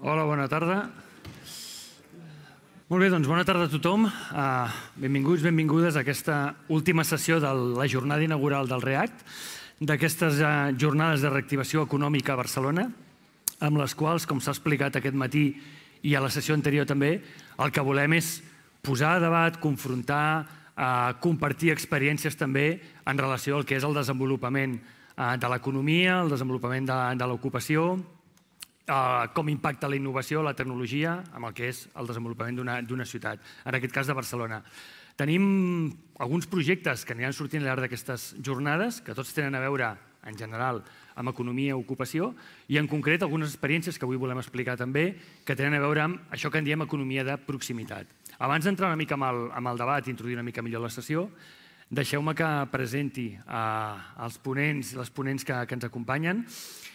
Hola, bona tarda. Molt bé, doncs bona tarda a tothom. Benvinguts, benvingudes a aquesta última sessió de la jornada inaugural del REACT, d'aquestes jornades de reactivació econòmica a Barcelona, amb les quals, com s'ha explicat aquest matí i a la sessió anterior també, el que volem és posar a debat, confrontar, compartir experiències també en relació al que és el desenvolupament de l'economia, el desenvolupament de l'ocupació, com impacta la innovació, la tecnologia, amb el que és el desenvolupament d'una ciutat, en aquest cas de Barcelona. Tenim alguns projectes que aniran sortint al llarg d'aquestes jornades, que tots tenen a veure, en general, amb economia i ocupació, i en concret algunes experiències que avui volem explicar també, que tenen a veure amb això que en diem economia de proximitat. Abans d'entrar una mica amb el debat i introduir una mica millor la sessió, deixeu-me que presenti els ponents i les ponents que ens acompanyen.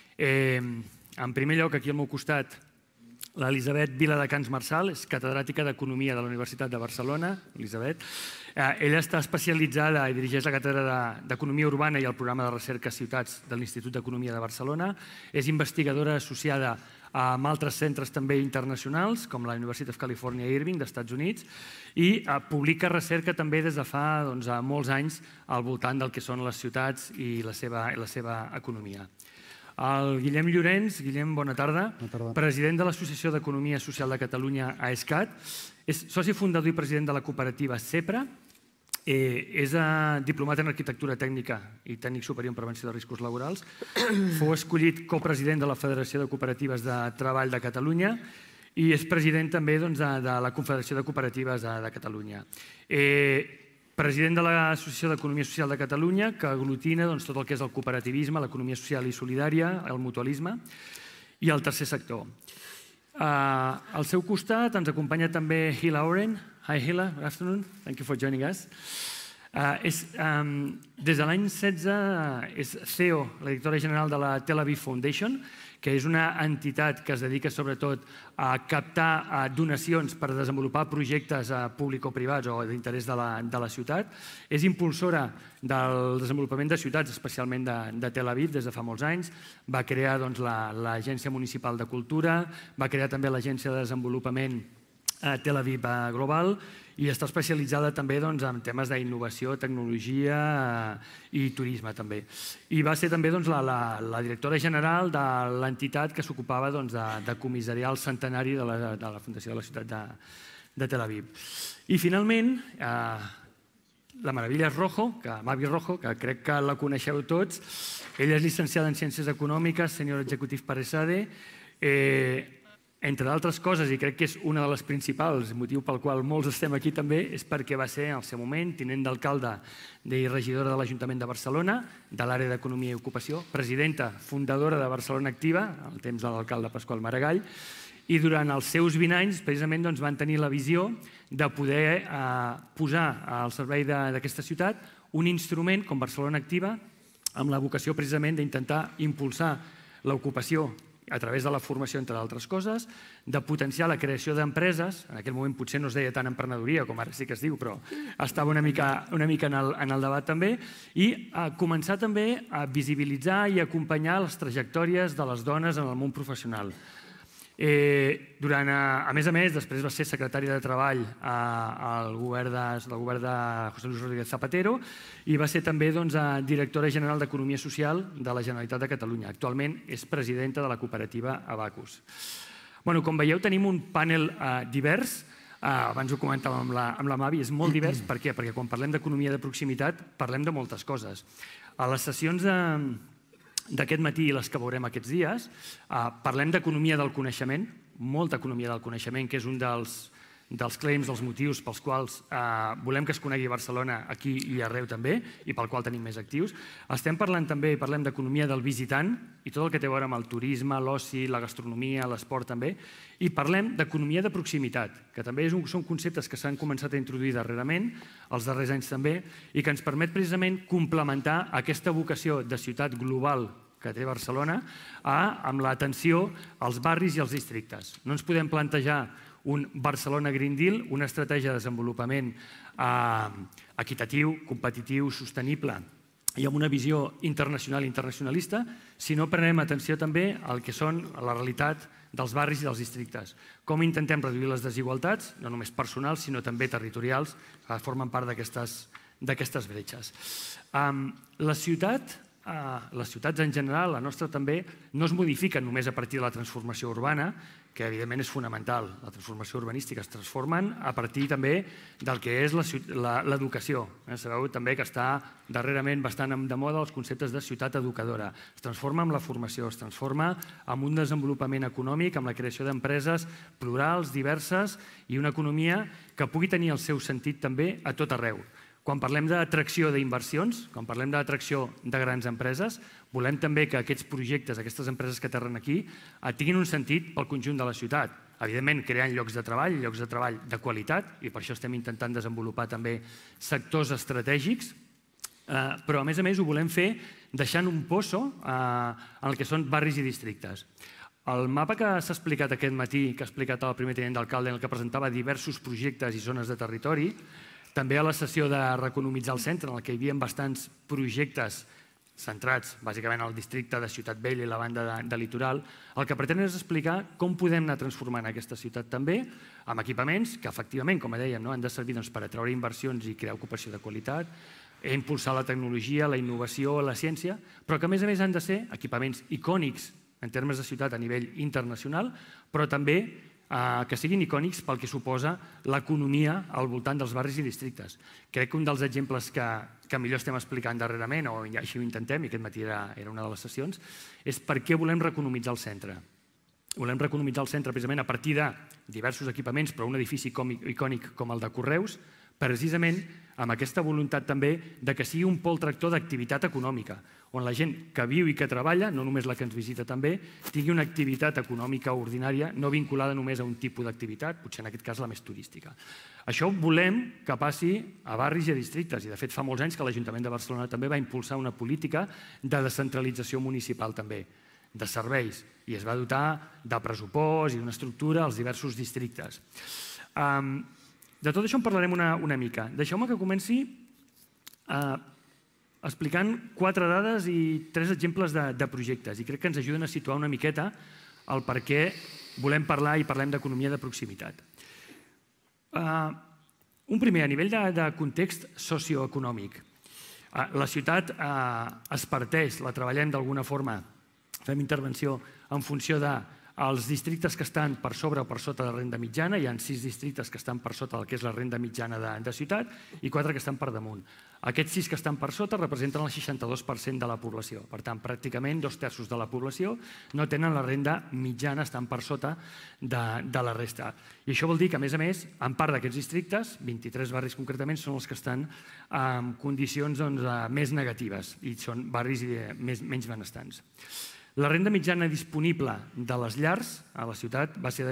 En primer lloc, aquí al meu costat, l'Elisabet Viladecans Marçal, és catedràtica d'Economia de la Universitat de Barcelona. Elisabet. Ella està especialitzada i dirigeix la càtedra d'Economia Urbana i el programa de recerca Ciutats de l'Institut d'Economia de Barcelona. És investigadora associada amb altres centres també internacionals, com la University of California Irving, dels Estats Units, i publica recerca també des de fa molts anys al voltant del que són les ciutats i la seva economia. El Guillem Llorenç. Guillem, bona tarda. President de l'Associació d'Economia Social de Catalunya, AESCAT. És soci fundador i president de la cooperativa CEPRA. És diplomat en arquitectura tècnica i tècnic superior en prevenció de riscos laborals. Fou escollit copresident de la Federació de Cooperatives de Treball de Catalunya i és president també de la Confederació de Cooperatives de Catalunya. President de l'Associació d'Economia Social de Catalunya, que aglutina tot el que és el cooperativisme, l'economia social i solidària, el mutualisme i el tercer sector. Al seu costat ens acompanya també Hila Oren. Hi Hila, good afternoon. Thank you for joining us. Des de l'any 16 és CEO, la directora general de la Tel Aviv Foundation, que és una entitat que es dedica sobretot a captar donacions per desenvolupar projectes público-privats o d'interès de la ciutat. És impulsora del desenvolupament de ciutats, especialment de Tel Aviv, des de fa molts anys. Va crear l'Agència Municipal de Cultura, va crear també l'Agència de Desenvolupament Tel Aviv Global i està especialitzada també en temes d'innovació, tecnologia i turisme també. I va ser també la directora general de l'entitat que s'ocupava de comissariar el centenari de la fundació de la ciutat de Tel Aviv. I finalment, la meravella és Mavi Rojo, que crec que la coneixeu tots. Ella és llicenciada en Ciències Econòmiques, senior executive per ESADE. Entre d'altres coses, i crec que és una de les principals, motiu pel qual molts estem aquí també, és perquè va ser, al seu moment, tinent d'alcalde i regidora de l'Ajuntament de Barcelona, de l'àrea d'Economia i Ocupació, presidenta fundadora de Barcelona Activa, al temps de l'alcalde Pasqual Maragall, i durant els seus 20 anys, precisament, van tenir la visió de poder posar al servei d'aquesta ciutat un instrument com Barcelona Activa, amb la vocació precisament d'intentar impulsar l'ocupació a través de la formació, entre d'altres coses, de potenciar la creació d'empreses. En aquell moment potser no es deia tant emprenedoria com ara sí que es diu, però estava una mica en el debat també, i començar també a visibilitzar i acompanyar les trajectòries de les dones en el món professional. A més, després va ser secretària de Treball al govern de José Luis Rodríguez Zapatero i va ser també directora general d'Economia Social de la Generalitat de Catalunya. Actualment és presidenta de la cooperativa Abacus. Com veieu, tenim un panel divers. Abans ho comentàvem amb la Mavi, és molt divers. Per què? Perquè quan parlem d'economia de proximitat parlem de moltes coses. A les sessions d'aquest matí i les que veurem aquests dies, parlem d'economia del coneixement, molta economia del coneixement, que és un dels claims, dels motius pels quals volem que es conegui Barcelona aquí i arreu també, i pel qual tenim més actius. Estem parlant també, parlem d'economia del visitant i tot el que té a veure amb el turisme, l'oci, la gastronomia, l'esport també, i parlem d'economia de proximitat, que també són conceptes que s'han començat a introduir darrerament, els darrers anys també, i que ens permet precisament complementar aquesta vocació de ciutat global que té Barcelona amb l'atenció als barris i als districtes. No ens podem plantejar un Barcelona Green Deal, una estratègia de desenvolupament equitatiu, competitiu, sostenible i amb una visió internacional i internacionalista, si no prenem atenció també al que són la realitat dels barris i dels districtes. Com intentem reduir les desigualtats, no només personals, sinó també territorials, que formen part d'aquestes bretxes. Les ciutats en general, la nostra també, no es modifiquen només a partir de la transformació urbana, que evidentment és fonamental. La transformació urbanística es transformen a partir també del que és l'educació. Sabeu també que està darrerament bastant de moda els conceptes de ciutat educadora. Es transforma amb la formació, es transforma amb un desenvolupament econòmic, amb la creació d'empreses plurals, diverses, i una economia que pugui tenir el seu sentit també a tot arreu. Quan parlem d'atracció d'inversions, quan parlem d'atracció de grans empreses, volem també que aquests projectes, aquestes empreses que aterren aquí, tinguin un sentit pel conjunt de la ciutat. Evidentment, creant llocs de treball de qualitat, i per això estem intentant desenvolupar també sectors estratègics, però a més ho volem fer deixant un poso en el que són barris i districtes. El mapa que s'ha explicat aquest matí, que ha explicat el primer tinent d'alcalde, en el que presentava diversos projectes i zones de territori, també a la sessió de Reeconomitzar el centre, en què hi havia bastants projectes centrats bàsicament al districte de Ciutat Vella i la banda de litoral, el que pretenen és explicar com podem anar transformant aquesta ciutat també amb equipaments que efectivament, com dèiem, han de servir per atraure inversions i crear ocupació de qualitat, impulsar la tecnologia, la innovació, la ciència, però que a més han de ser equipaments icònics en termes de ciutat a nivell internacional, però també que siguin icònics pel que suposa l'economia al voltant dels barris i districtes. Crec que un dels exemples que millor estem explicant darrerament, o així ho intentem, i aquest matí era una de les sessions, és per què volem reeconomitzar el centre. Volem reeconomitzar el centre precisament a partir de diversos equipaments, però un edifici icònic com el de Correus, precisament amb aquesta voluntat també que sigui un pol tractor d'activitat econòmica, on la gent que viu i que treballa, no només la que ens visita també, tingui una activitat econòmica ordinària no vinculada només a un tipus d'activitat, potser en aquest cas la més turística. Això volem que passi a barris i a districtes, i de fet fa molts anys que l'Ajuntament de Barcelona també va impulsar una política de descentralització municipal també, de serveis, i es va dotar de pressupost i d'una estructura als diversos districtes. De tot això en parlarem una mica. Deixeu-me que comenci explicant 4 dades i 3 exemples de projectes, i crec que ens ajuden a situar una miqueta el per què volem parlar i parlem d'economia de proximitat. Un primer, a nivell de context socioeconòmic. La ciutat es parteix, la treballem d'alguna forma, fem intervenció en funció dels districtes que estan per sobre o per sota de renda mitjana. Hi ha 6 districtes que estan per sota del que és la renda mitjana de ciutat i 4 que estan per damunt. Aquests 6 que estan per sota representen el 62% de la població. Per tant, pràcticament 2/3 de la població no tenen la renda mitjana, estan per sota de la resta. I això vol dir que, a més, en part d'aquests districtes, 23 barris concretament, són els que estan en condicions més negatives i són barris menys benestants. La renda mitjana disponible de les llars a la ciutat va ser de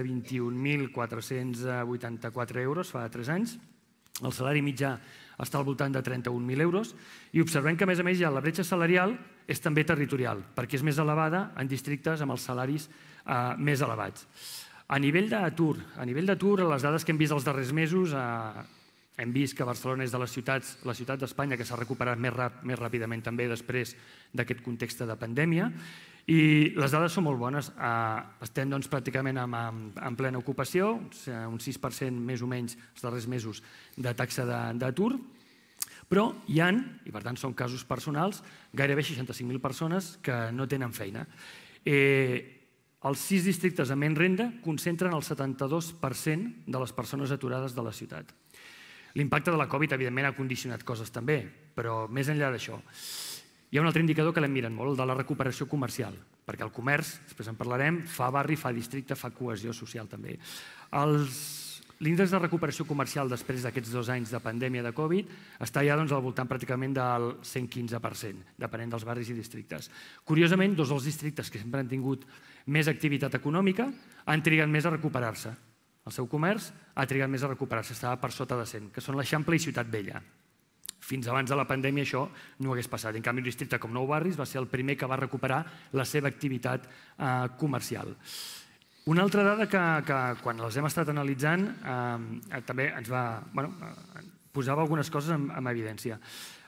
21.484 euros fa 3 anys. El salari mitjà està al voltant de 31.000 euros i observem que, a més, la bretxa salarial és també territorial, perquè és més elevada en districtes amb els salaris més elevats. A nivell d'atur, les dades que hem vist els darrers mesos, hem vist que Barcelona és de la ciutat d'Espanya que s'ha recuperat més ràpidament també després d'aquest context de pandèmia, i les dades són molt bones. Estem pràcticament en plena ocupació, un 6% més o menys els darrers mesos de taxa d'atur, però hi ha, i per tant són casos personals, gairebé 65.000 persones que no tenen feina. Els 6 districtes amb menys renda concentren el 72% de les persones aturades de la ciutat. L'impacte de la Covid, evidentment, ha condicionat coses també, però més enllà d'això, hi ha un altre indicador que l'hem mirat molt, el de la recuperació comercial, perquè el comerç, després en parlarem, fa barri, fa districte, fa cohesió social també. L'índex de recuperació comercial després d'aquests 2 anys de pandèmia de Covid està ja al voltant pràcticament del 115%, depenent dels barris i districtes. Curiosament, 2 dels districtes que sempre han tingut més activitat econòmica han trigat més a recuperar-se. El seu comerç ha trigat més a recuperar-se, estava per sota de 100, que són l'Eixample i Ciutat Vella. Fins abans de la pandèmia això no hagués passat. En canvi, un districte com Nou Barris va ser el primer que va recuperar la seva activitat comercial. Una altra dada que quan les hem estat analitzant també ens posava algunes coses en evidència.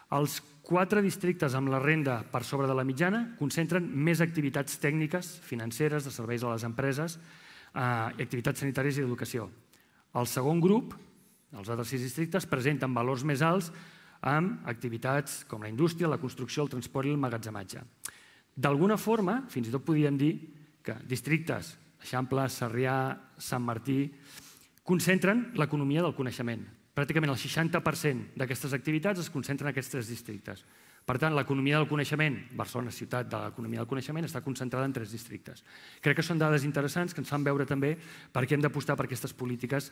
Els 4 districtes amb la renda per sobre de la mitjana concentren més activitats tècniques, financeres, de serveis a les empreses, i activitats sanitàries i d'educació. El segon grup, els altres 6 districtes, presenten valors més alts amb activitats com la indústria, la construcció, el transport i l'emmagatzematge. D'alguna forma, fins i tot podríem dir que districtes, Eixample, Sarrià, Sant Martí, concentren l'economia del coneixement. Pràcticament el 60% d'aquestes activitats es concentren en aquests 3 districtes. Per tant, l'economia del coneixement, Barcelona, ciutat de l'economia del coneixement, està concentrada en 3 districtes. Crec que són dades interessants que ens fan veure també per què hem d'apostar per aquestes polítiques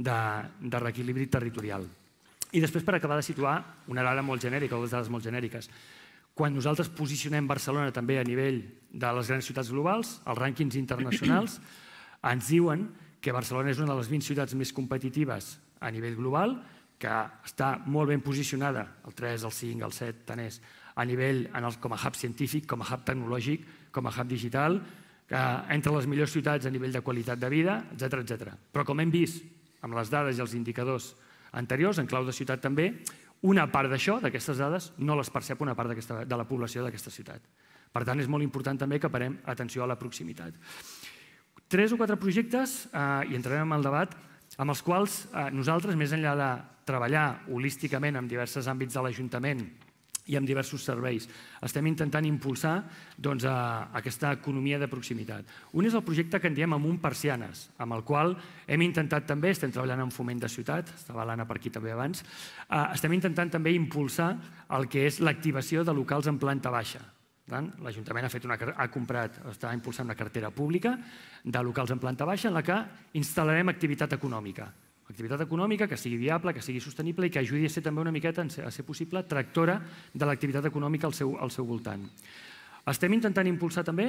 de reequilibri territorial. I després, per acabar de situar una dada molt genèrica, o 2 dades molt genèriques. Quan nosaltres posicionem Barcelona també a nivell de les grans ciutats globals, els rànquings internacionals ens diuen que Barcelona és una de les 20 ciutats més competitives a nivell global, que està molt ben posicionada, el 3, el 5, el 7, tant és, a nivell com a hub científic, com a hub tecnològic, com a hub digital, entre les millors ciutats a nivell de qualitat de vida, etc. Però com hem vist amb les dades i els indicadors anteriors, en clau de ciutat també, una part d'això, d'aquestes dades, no les percep una part de la població d'aquesta ciutat. Per tant, és molt important també que parem atenció a la proximitat. 3 o 4 projectes, i entrarem en el debat, amb els quals nosaltres, més enllà de treballar holísticament en diversos àmbits de l'Ajuntament i amb diversos serveis, estem intentant impulsar aquesta economia de proximitat. Un és el projecte que en diem Amunt Persianes, amb el qual hem intentat també, estem treballant en foment de ciutat, estava l'Anna per aquí també abans, estem intentant també impulsar el que és l'activació de locals en planta baixa. L'Ajuntament ha comprat, està impulsant una cartera pública de locals en planta baixa en la que instal·larem activitat econòmica. Activitat econòmica que sigui viable, que sigui sostenible i que ajudi a ser també una miqueta, a ser possible, tractora de l'activitat econòmica al seu voltant. Estem intentant impulsar també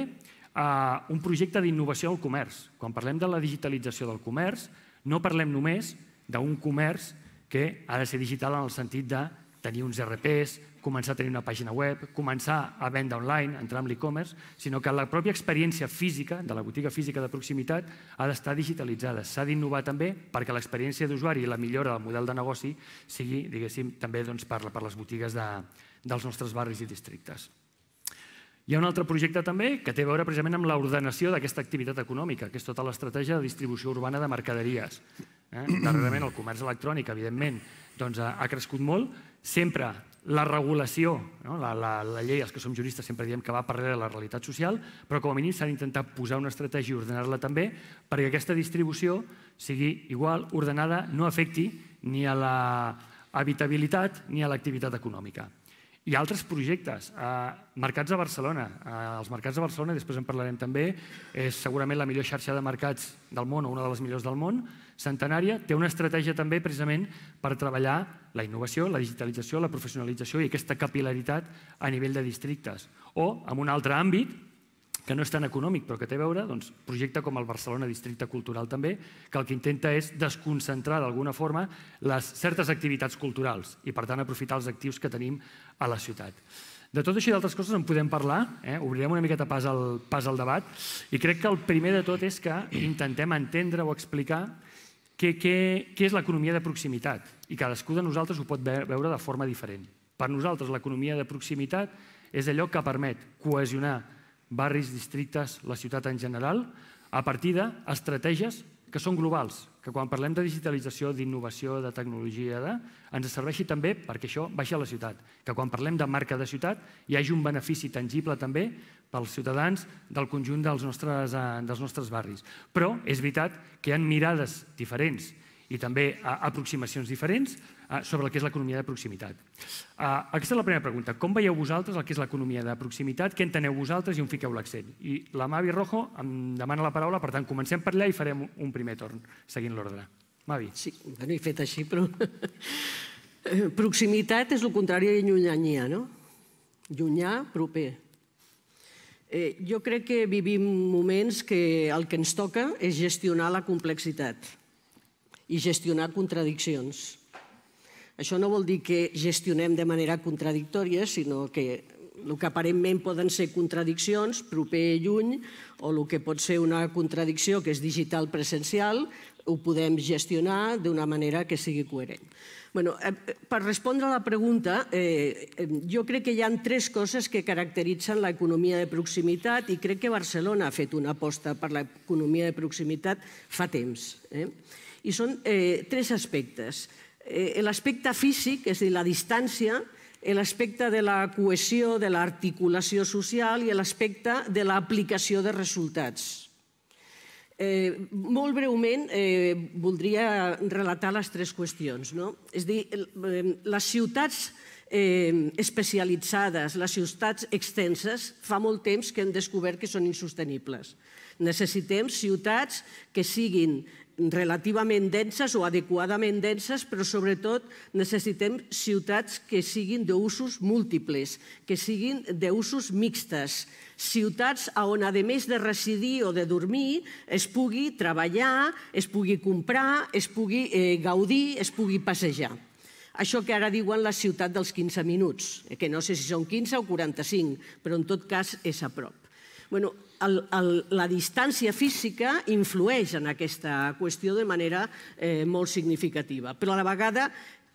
un projecte d'innovació al comerç. Quan parlem de la digitalització del comerç, no parlem només d'un comerç que ha de ser digital en el sentit de tenir uns RPs, començar a tenir una pàgina web, començar a vendre online, entrar en l'e-commerce, sinó que la pròpia experiència física, de la botiga física de proximitat, ha d'estar digitalitzada. S'ha d'innovar també perquè l'experiència d'usuari i la millora del model de negoci sigui, diguéssim, també per les botigues dels nostres barris i districtes. Hi ha un altre projecte també que té a veure precisament amb l'ordenació d'aquesta activitat econòmica, que és tota l'estratègia de distribució urbana de mercaderies. Darrerament el comerç electrònic, evidentment, ha crescut molt. Sempre la regulació, la llei, els que som juristes sempre diem que va per darrere la realitat social, però com a mínim s'ha d'intentar posar una estratègia i ordenar-la també perquè aquesta distribució sigui igual, ordenada, no afecti ni a l'habitabilitat ni a l'activitat econòmica. Hi ha altres projectes. Mercats a Barcelona. Els mercats a Barcelona, després en parlarem també, és segurament la millor xarxa de mercats del món o una de les millors del món, centenària. Té una estratègia també precisament per treballar la innovació, la digitalització, la professionalització i aquesta capil·laritat a nivell de districtes. O, en un altre àmbit, que no és tan econòmic però que té a veure, projecte com el Barcelona Districte Cultural també, que el que intenta és desconcentrar d'alguna forma les certes activitats culturals i per tant aprofitar els actius que tenim a la ciutat. De tot això i d'altres coses en podem parlar, obrirem una miqueta pas al debat i crec que el primer de tot és que intentem entendre o explicar què és l'economia de proximitat i cadascú de nosaltres ho pot veure de forma diferent. Per nosaltres l'economia de proximitat és allò que permet cohesionar barris, districtes, la ciutat en general, a partir d'estratègies que són globals, que quan parlem de digitalització, d'innovació, de tecnologia, ens serveixi també perquè això baixi a la ciutat, que quan parlem de marca de ciutat hi hagi un benefici tangible també pels ciutadans del conjunt dels nostres barris. Però és veritat que hi ha mirades diferents i també aproximacions diferents sobre el que és l'economia de proximitat. Aquesta és la primera pregunta. Com veieu vosaltres el que és l'economia de proximitat? Què enteneu vosaltres i on fiqueu l'accent? I la Mavi Rojo em demana la paraula, per tant, comencem per allà i farem un primer torn, seguint l'ordre. Mavi. Sí, he fet així, però... Proximitat és el contrari de llunyania, no? Llunyà, proper. Jo crec que vivim moments que el que ens toca és gestionar la complexitat i gestionar contradiccions. Això no vol dir que gestionem de manera contradictòria, sinó que el que aparentment poden ser contradiccions, proper i lluny, o el que pot ser una contradicció que és digital presencial, ho podem gestionar d'una manera que sigui coherent. Per respondre a la pregunta, jo crec que hi ha 3 coses que caracteritzen l'economia de proximitat i crec que Barcelona ha fet una aposta per l'economia de proximitat fa temps. I són 3 aspectes. L'aspecte físic, és a dir, la distància, l'aspecte de la cohesió, de l'articulació social i l'aspecte de l'aplicació de resultats. Molt breument, voldria relatar les 3 qüestions. És a dir, les ciutats especialitzades, les ciutats extenses, fa molt temps que hem descobert que són insostenibles. Necessitem ciutats que siguin relativament denses o adequadament denses, però sobretot necessitem ciutats que siguin d'usos múltiples, que siguin d'usos mixtes, ciutats on, a més de residir o de dormir, es pugui treballar, es pugui comprar, es pugui gaudir, es pugui passejar. Això que ara diuen la ciutat dels 15 minuts, que no sé si són 15 o 45, però en tot cas és a prop. La distància física influeix en aquesta qüestió de manera molt significativa, però a la vegada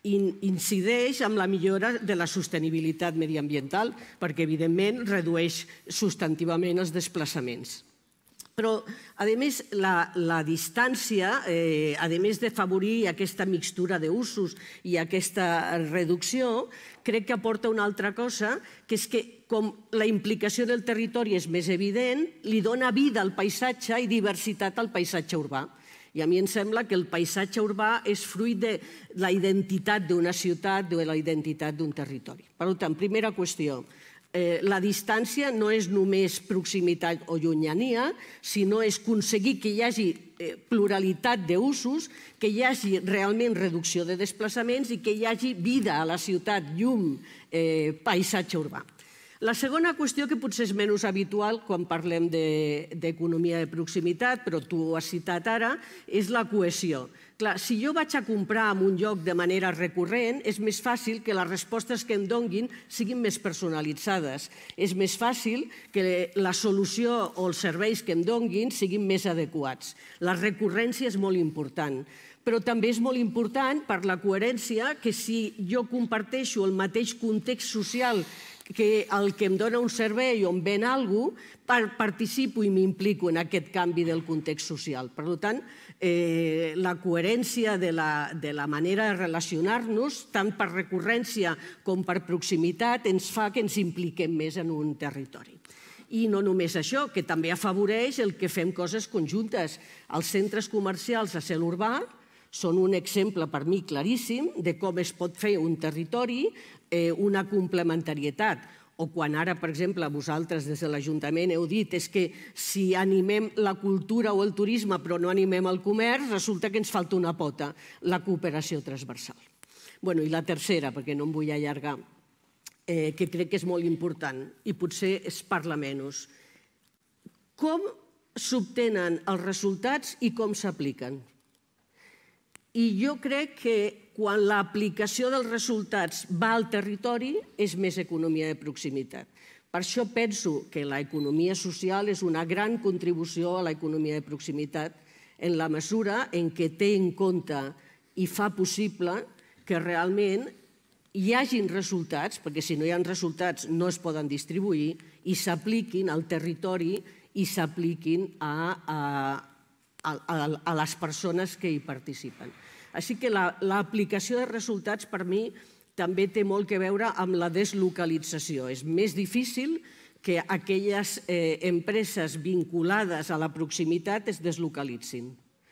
incideix en la millora de la sostenibilitat mediambiental perquè, evidentment, redueix substantivament els desplaçaments. Però, a més, la distància, a més d'afavorir aquesta mixtura d'usos i aquesta reducció, crec que aporta una altra cosa, que és que com la implicació del territori és més evident, li dona vida al paisatge i diversitat al paisatge urbà. I a mi em sembla que el paisatge urbà és fruit de la identitat d'una ciutat, de la identitat d'un territori. Per tant, primera qüestió, la distància no és només proximitat o llunyania, sinó és aconseguir que hi hagi pluralitat d'usos, que hi hagi realment reducció de desplaçaments i que hi hagi vida a la ciutat, llum, paisatge urbà. La segona qüestió, que potser és menys habitual quan parlem d'economia de proximitat, però tu ho has citat ara, és la cohesió. Clar, si jo vaig a comprar en un lloc de manera recurrent, és més fàcil que les respostes que em donguin siguin més personalitzades. És més fàcil que la solució o els serveis que em donguin siguin més adequats. La recurrència és molt important. Però també és molt important per la coherència que si jo comparteixo el mateix context social que el que em dona un servei o em ven alguna cosa, participo i m'implico en aquest canvi del context social. Per tant, la coherència de la manera de relacionar-nos, tant per recurrència com per proximitat, ens fa que ens impliquem més en un territori. I no només això, que també afavoreix el que fem coses conjuntes. Els centres comercials a cel urbà són un exemple per mi claríssim de com es pot fer un territori una complementarietat. O quan ara, per exemple, vosaltres des de l'Ajuntament heu dit és que si animem la cultura o el turisme però no animem el comerç, resulta que ens falta una pota, la cooperació transversal. I la tercera, perquè no em vull allargar, que crec que és molt important i potser es parla menys. Com s'obtenen els resultats i com s'apliquen? I jo crec que quan l'aplicació dels resultats va al territori és més economia de proximitat. Per això penso que l'economia social és una gran contribució a l'economia de proximitat en la mesura en què té en compte i fa possible que realment hi hagin resultats, perquè si no hi ha resultats no es poden distribuir, i s'apliquin al territori i s'apliquin a les persones que hi participen. Així que l'aplicació de resultats per mi també té molt a veure amb la deslocalització. És més difícil que aquelles empreses vinculades a la proximitat es deslocalitzin.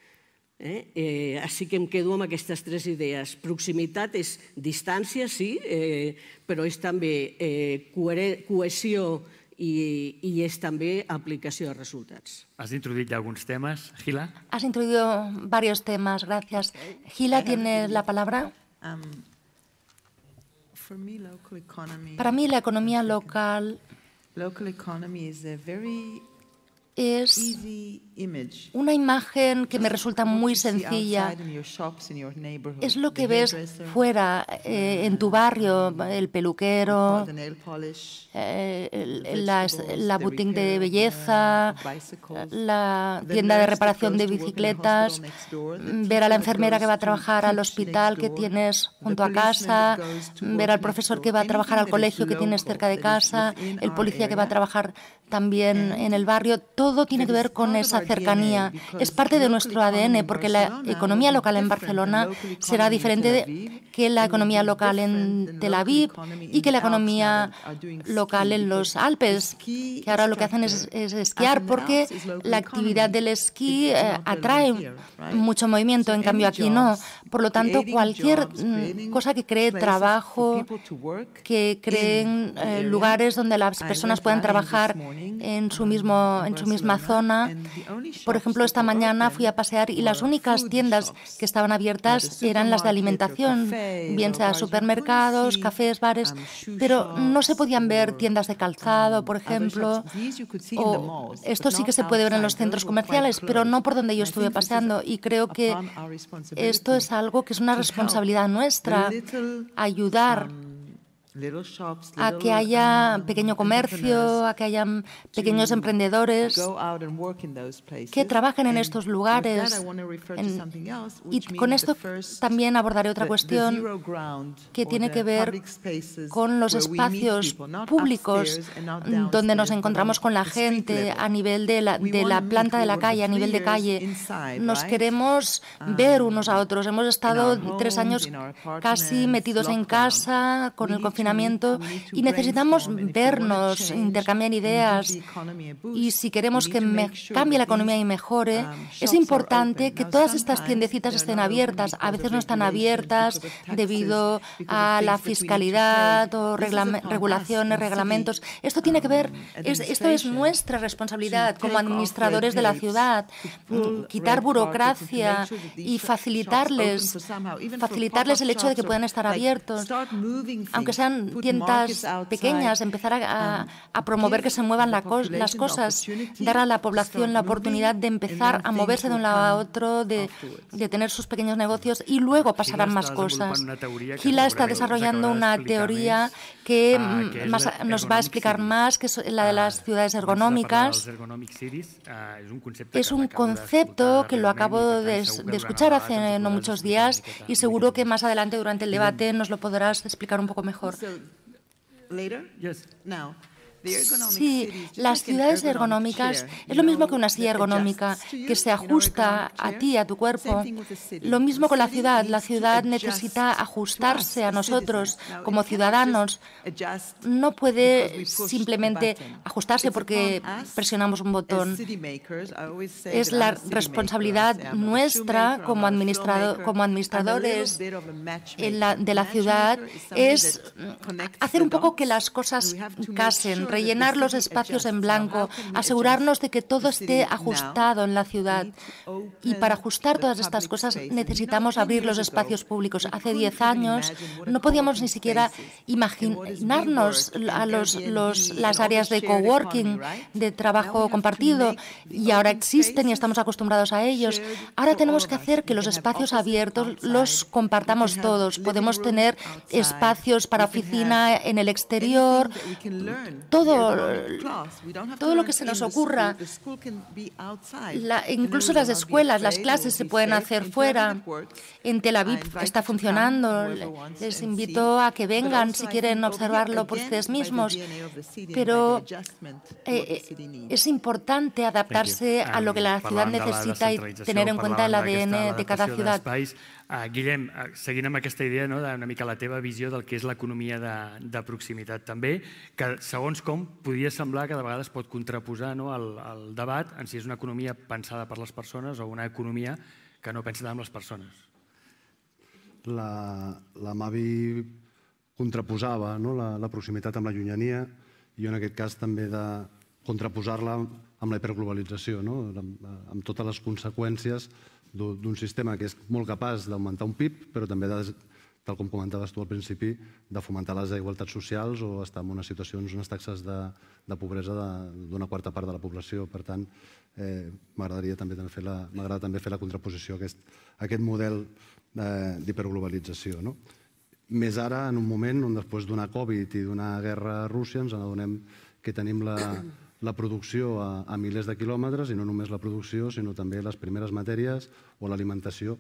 Així que em quedo amb aquestes 3 idees. Proximitat és distància, sí, però és també cohesió y es també aplicació de resultats. Has introducido ya algunos temas, Gila. Has introducido varios temas, gracias. Gila, ¿tienes la palabra? Para mí la economía local es una imagen que me resulta muy sencilla. Es lo que ves fuera, en tu barrio, el peluquero, la boutique de belleza, la tienda de reparación de bicicletas, ver a la enfermera que va a trabajar al hospital que tienes junto a casa, ver al profesor que va a trabajar al colegio que tienes cerca de casa, el policía que va a trabajar también en el barrio. Todo tiene que ver con esa cercanía. Es parte de nuestro ADN, porque la economía local en Barcelona será diferente que la economía local en Tel Aviv y que la economía local en los Alpes, que ahora lo que hacen es esquiar, porque la actividad del esquí atrae mucho movimiento, en cambio aquí no. Por lo tanto, cualquier cosa que cree trabajo, que creen lugares donde las personas puedan trabajar en su misma zona. Por ejemplo, esta mañana fui a pasear y las únicas tiendas que estaban abiertas eran las de alimentación, bien sea supermercados, cafés, bares, pero no se podían ver tiendas de calzado, por ejemplo. Esto sí que se puede ver en los centros comerciales, pero no por donde yo estuve paseando. Y creo que esto es algo que es una responsabilidad nuestra, ayudar a que haya pequeño comercio, a que haya pequeños emprendedores que trabajen en estos lugares. Y con esto también abordaré otra cuestión que tiene que ver con los espacios públicos donde nos encontramos con la gente a nivel de la planta de la calle, a nivel de calle. Nos queremos ver unos a otros. Hemos estado 3 años casi metidos en casa con el confinamiento y necesitamos vernos, intercambiar ideas. Y si queremos que cambie la economía y mejore, es importante que todas estas tiendecitas estén abiertas. A veces no están abiertas debido a la fiscalidad o regulaciones, reglamentos. Esto tiene que ver, esto es nuestra responsabilidad como administradores de la ciudad, quitar burocracia y facilitarles el hecho de que puedan estar abiertos, aunque sean tiendas pequeñas, empezar a promover que se muevan las cosas, dar a la población la oportunidad de empezar a moverse de un lado a otro, de tener sus pequeños negocios y luego pasarán más cosas. Gila está desarrollando una teoría que nos va a explicar más, que es la de las ciudades ergonómicas. Es un concepto que lo acabo de escuchar hace no muchos días y seguro que más adelante durante el debate nos lo podrás explicar un poco mejor. Sí, las ciudades ergonómicas es lo mismo que una silla ergonómica que se ajusta a ti, a tu cuerpo. Lo mismo con la ciudad. La ciudad necesita ajustarse a nosotros como ciudadanos. No puede simplemente ajustarse porque presionamos un botón. Es la responsabilidad nuestra como administradores de la ciudad, es hacer un poco que las cosas casen, rellenar los espacios en blanco, asegurarnos de que todo esté ajustado en la ciudad. Y para ajustar todas estas cosas necesitamos abrir los espacios públicos. Hace 10 años no podíamos ni siquiera imaginarnos las áreas de coworking, de trabajo compartido, y ahora existen y estamos acostumbrados a ellos. Ahora tenemos que hacer que los espacios abiertos los compartamos todos. Podemos tener espacios para oficina en el exterior, todo lo que se nos ocurra. Incluso las escuelas, las clases se pueden hacer fuera. En Tel Aviv está funcionando. Les invito a que vengan si quieren observarlo por ustedes mismos. Pero es importante adaptarse a lo que la ciudad necesita y tener en cuenta el ADN de cada ciudad. Guillem, seguint amb aquesta idea d'una mica la teva visió del que és l'economia de proximitat, també, que segons com podria semblar que de vegades pot contraposar el debat en si és una economia pensada per les persones o una economia que no pensa en les persones. La Mavi contraposava la proximitat amb la llunyania i jo en aquest cas també de contraposar-la amb la hiperglobalització, amb totes les conseqüències d'un sistema que és molt capaç d'augmentar un PIB, però també tal com comentaves tu al principi, de fomentar les igualtats socials o estar en unes situacions, unes taxes de pobresa d'una quarta part de la població. Per tant, m'agradaria també fer la contraposició a aquest model d'hiperglobalització. Més ara, en un moment on després d'una Covid i d'una guerra a Rússia ens adonem que tenim la producció a milers de quilòmetres, i no només la producció, sinó també les primeres matèries o l'alimentació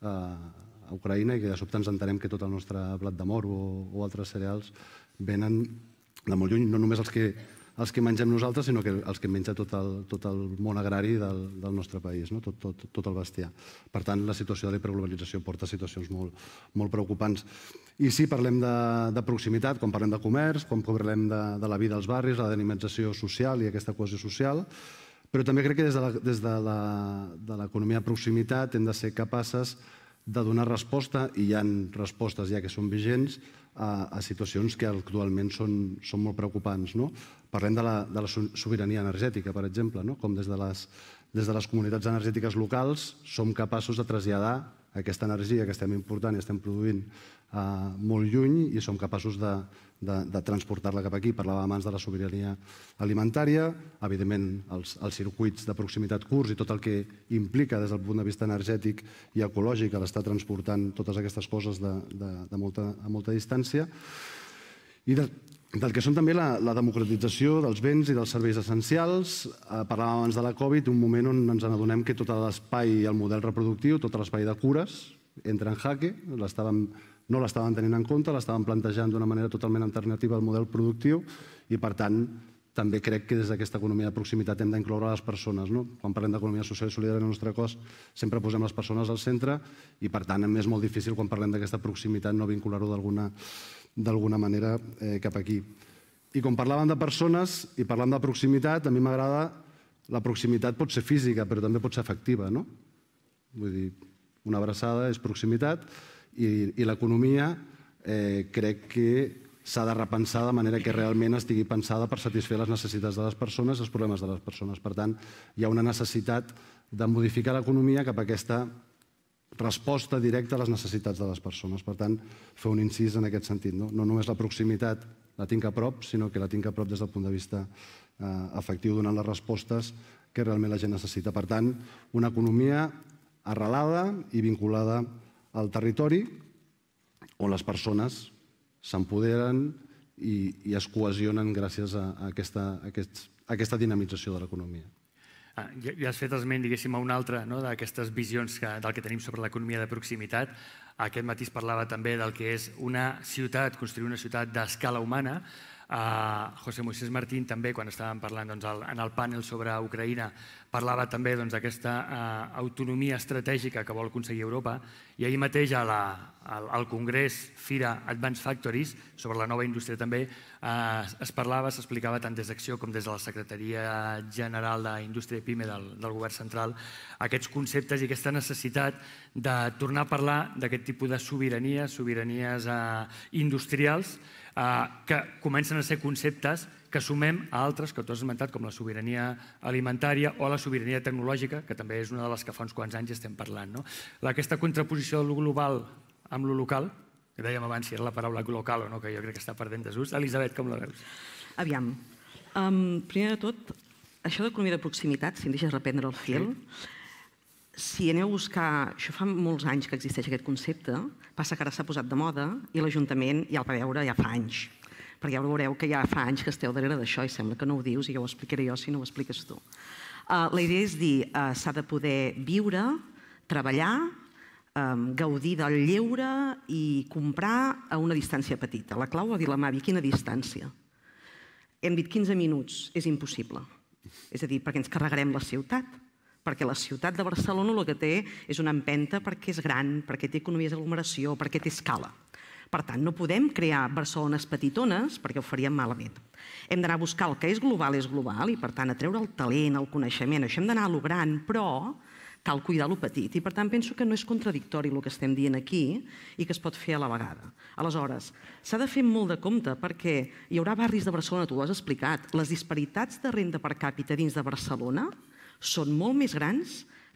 a Ucraïna, i que de sobte ens entenem que tot el nostre blat de moro o altres cereals venen de molt lluny, no només els que mengem nosaltres, sinó que els que menja tot el món agrari del nostre país, tot el bestiar. Per tant, la situació de la hiperglobalització porta a situacions molt preocupants. I sí, parlem de proximitat, quan parlem de comerç, quan parlem de la vida als barris, la dinamització social i aquesta cohesió social, però també crec que des de l'economia de proximitat hem de ser capaces de donar resposta, i hi ha respostes ja que són vigents, a situacions que actualment són molt preocupants. Parlem de la sobirania energètica, per exemple, com des de les comunitats energètiques locals som capaços de traslladar aquesta energia que estem important i estem produint molt lluny, i som capaços de transportar-la cap aquí. Parlàvem abans de la sobirania alimentària, evidentment els circuits de proximitat curts i tot el que implica des del punt de vista energètic i ecològic l'estar transportant totes aquestes coses a molta distància, i del que són també la democratització dels béns i dels serveis essencials. Parlàvem abans de la Covid, un moment on ens adonem que tot l'espai i el model reproductiu, tot l'espai de cures, entra en jaque, no l'estaven tenint en compte, l'estaven plantejant d'una manera totalment alternativa al model productiu, i per tant també crec que des d'aquesta economia de proximitat hem d'incloure les persones. Quan parlem d'economia social i solidària en el nostre cos sempre posem les persones al centre, i per tant és molt difícil quan parlem d'aquesta proximitat no vincular-ho d'alguna manera cap aquí. I quan parlàvem de persones i parlàvem de proximitat, a mi m'agrada, la proximitat pot ser física però també pot ser afectiva. Vull dir, una abraçada és proximitat, i l'economia crec que s'ha de repensar de manera que realment estigui pensada per satisfer les necessitats de les persones i els problemes de les persones. Per tant, hi ha una necessitat de modificar l'economia cap a aquesta resposta directa a les necessitats de les persones. Per tant, fer un incís en aquest sentit. No només la proximitat la tinc a prop, sinó que la tinc a prop des del punt de vista efectiu, donant les respostes que realment la gent necessita. Per tant, una economia arrelada i vinculada al territori, on les persones s'empoderen i es cohesionen gràcies a aquesta dinamització de l'economia. Ja has fet esment, diguéssim, a una altra d'aquestes visions del que tenim sobre l'economia de proximitat. Aquest matí es parlava també del que és una ciutat, construir una ciutat d'escala humana. José Moisés Martín també, quan estàvem parlant en el panel sobre Ucraïna, parlava també d'aquesta autonomia estratègica que vol aconseguir Europa, i ahir mateix al Congrés Fira Advanced Factories, sobre la nova indústria també, s'explicava tant des d'Acció com des de la Secretaria General d'Indústria i PIME del Govern Central aquests conceptes i aquesta necessitat de tornar a parlar d'aquest tipus de sobiranies industrials que comencen a ser conceptes que sumem a altres que tu has esmentat, com la sobirania alimentària o la sobirania tecnològica, que també és una de les que fa uns quants anys estem parlant. Aquesta contraposició del global amb lo local, que dèiem abans si era la paraula local o no, que jo crec que està perdent desús. Elisabet, com la veus? Aviam, primer de tot, això d'economia de proximitat, si em deixes reprendre el fil, si aneu a buscar, això fa molts anys que existeix aquest concepte, passa que ara s'ha posat de moda i l'Ajuntament ja el va veure ja fa anys, perquè ja veureu que ja fa anys que esteu darrere d'això i sembla que no ho dius i ja ho explicaré jo si no ho expliques tu. La idea és dir, s'ha de poder viure, treballar, gaudir del lleure i comprar a una distància petita. La clau ho ha dit la Mavi, quina distància? Hem dit 15 minuts, és impossible. És a dir, perquè ens carregarem la ciutat, perquè la ciutat de Barcelona el que té és una empenta perquè és gran, perquè té economies d'aglomeració, perquè té escala. Per tant, no podem crear Barcelones petitones perquè ho faríem malament. Hem d'anar a buscar el que és global i per tant a treure el talent, el coneixement, això hem d'anar a lo gran, però cal cuidar lo petit i per tant penso que no és contradictori el que estem dient aquí i que es pot fer a la vegada. Aleshores, s'ha de fer molt de compte perquè hi haurà barris de Barcelona, tu ho has explicat, les disparitats de renda per càpita dins de Barcelona són molt més grans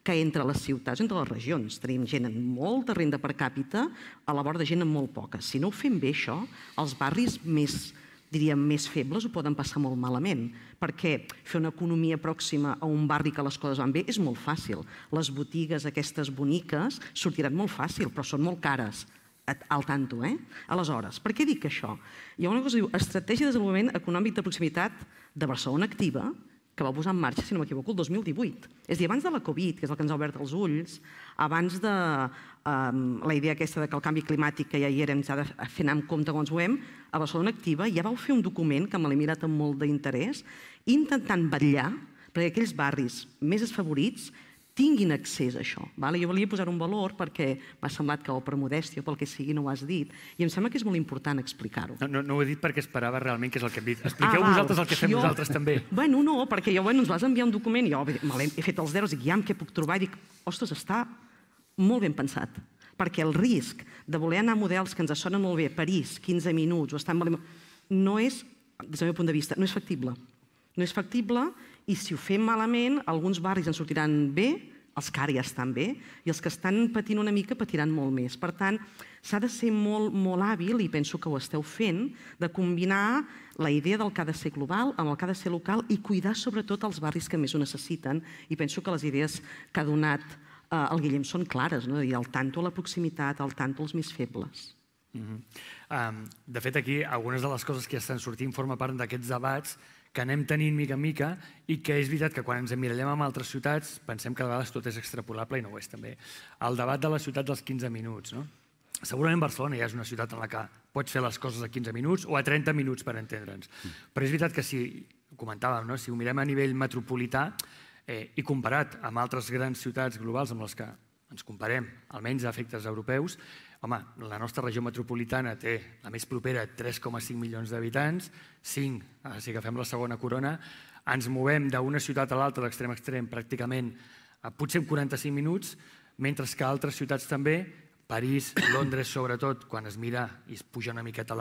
que entre les ciutats, entre les regions, tenim gent amb molta renda per càpita a la vora de gent amb molt poca. Si no ho fem bé, això, els barris diríem, més febles ho poden passar molt malament, perquè fer una economia pròxima a un barri que les coses van bé és molt fàcil. Les botigues aquestes boniques sortiran molt fàcil, però són molt cares. Al tanto, eh? Aleshores, per què dic això? Hi ha una cosa que diu Estratègia de Desenvolupament Econòmic de Proximitat de Barcelona Activa, que va posar en marxa, si no m'equivoco, el 2018. És a dir, abans de la Covid, que és el que ens ha obert els ulls, abans de la idea aquesta que el canvi climàtic, que ja hi érem, ja de fer anar en compte com ens ho hem, a Barcelona Activa ja vau fer un document, que me l'he mirat amb molt d'interès, intentant vetllar perquè aquells barris més desfavorits tinguin accés a això. Jo volia posar un valor perquè m'ha semblat que o per modèstia o pel que sigui no ho has dit i em sembla que és molt important explicar-ho. No ho he dit perquè esperava realment que és el que hem dit. Expliqueu vosaltres el que fem nosaltres també. Bueno, no, perquè ens vas enviar un document i jo he fet els deures i dic, ja què puc trobar? I dic, ostres, està molt ben pensat. Perquè el risc de voler anar a models que ens sonen molt bé, París, 15 minuts, o estar no és, des del meu punt de vista, no és factible. No és factible i si ho fem malament, alguns barris en sortiran bé, els que ara ja estan bé, i els que estan patint una mica patiran molt més. Per tant, s'ha de ser molt hàbil, i penso que ho esteu fent, de combinar la idea del que ha de ser global amb el que ha de ser local i cuidar sobretot els barris que més ho necessiten. I penso que les idees que ha donat el Guillem són clares, el tanto a la proximitat, el tanto als més febles. De fet, aquí, algunes de les coses que estan sortint formen part d'aquests debats que anem tenint mica en mica i que és veritat que quan ens emmirallem en altres ciutats pensem que a vegades tot és extrapolable i no ho és també. El debat de la ciutat dels 15 minuts. Segurament Barcelona ja és una ciutat en la que pots fer les coses a 15 minuts o a 30 minuts per entendre'ns. Però és veritat que si, ho comentàvem, si ho mirem a nivell metropolità i comparat amb altres grans ciutats globals amb les que ens comparem, almenys a efectes europeus, home, la nostra regió metropolitana té la més propera 3,5 milions d'habitants, 5, si agafem la segona corona, ens movem d'una ciutat a l'altra, d'extrem a extrem, pràcticament potser en 45 minuts, mentre que altres ciutats també, París, Londres sobretot, quan es mira i es puja una miqueta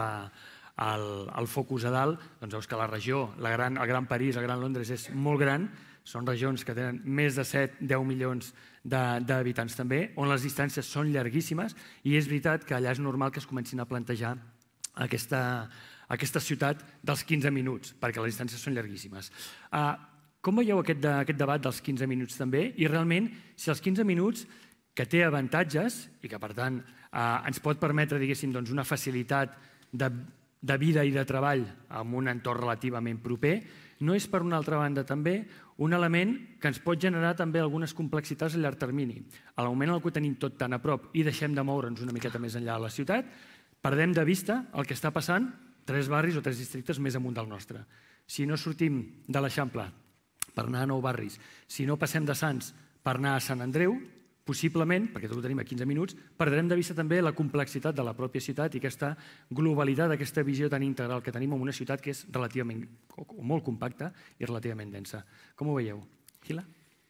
el focus a dalt, doncs veus que la regió, el Gran París, el Gran Londres és molt gran, són regions que tenen més de 7-10 milions d'habitants també, on les distàncies són llarguíssimes i és veritat que allà és normal que es comencin a plantejar aquesta ciutat dels 15 minuts, perquè les distàncies són llarguíssimes. Com veieu aquest debat dels 15 minuts també? I realment, si els 15 minuts, que té avantatges i que per tant ens pot permetre, diguéssim, una facilitat de vida i de treball en un entorn relativament proper, no és per una altra banda també un element que ens pot generar també algunes complexitats a llarg termini. A l'augment en el que ho tenim tot tan a prop i deixem de moure'ns una miqueta més enllà de la ciutat, perdem de vista el que està passant 3 barris o 3 districtes més amunt del nostre. Si no sortim de l'Eixample per anar a Nou Barris, si no passem de Sants per anar a Sant Andreu, possiblement, perquè tot ho tenim a 15 minuts, perdrem de vista també la complexitat de la pròpia ciutat i aquesta globalitat, aquesta visió tan integral que tenim en una ciutat que és relativament, o molt compacta i relativament densa. Com ho veieu? Gila?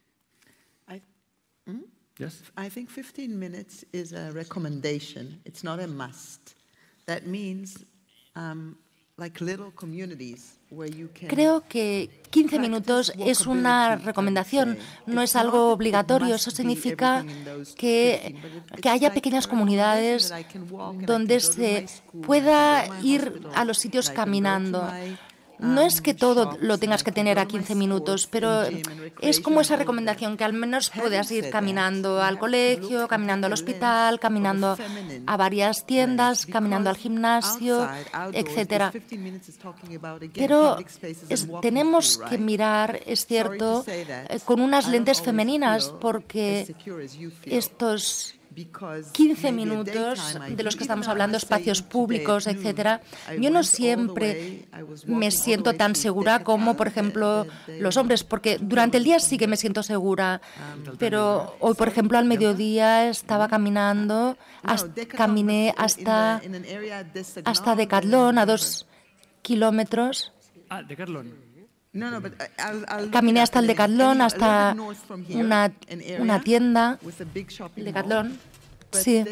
Yes? I think 15 minutes is a recommendation. It's not a must. That means like little communities. Creo que 15 minutos es una recomendación, no es algo obligatorio. Eso significa que haya pequeñas comunidades donde se pueda ir a los sitios caminando. No es que todo lo tengas que tener a 15 minutos, pero es como esa recomendación que al menos puedas ir caminando al colegio, caminando al hospital, caminando a varias tiendas, caminando al gimnasio, etc. Pero tenemos que mirar, es cierto, con unas lentes femeninas, porque estos 15 minutos de los que estamos hablando, espacios públicos, etcétera, yo no siempre me siento tan segura como, por ejemplo, los hombres, porque durante el día sí que me siento segura, pero hoy, por ejemplo, al mediodía estaba caminando, caminé hasta Decathlon, a 2 kilómetros. Decathlon. Caminé hasta el Decathlon, hasta una tienda, el Decathlon. Sí.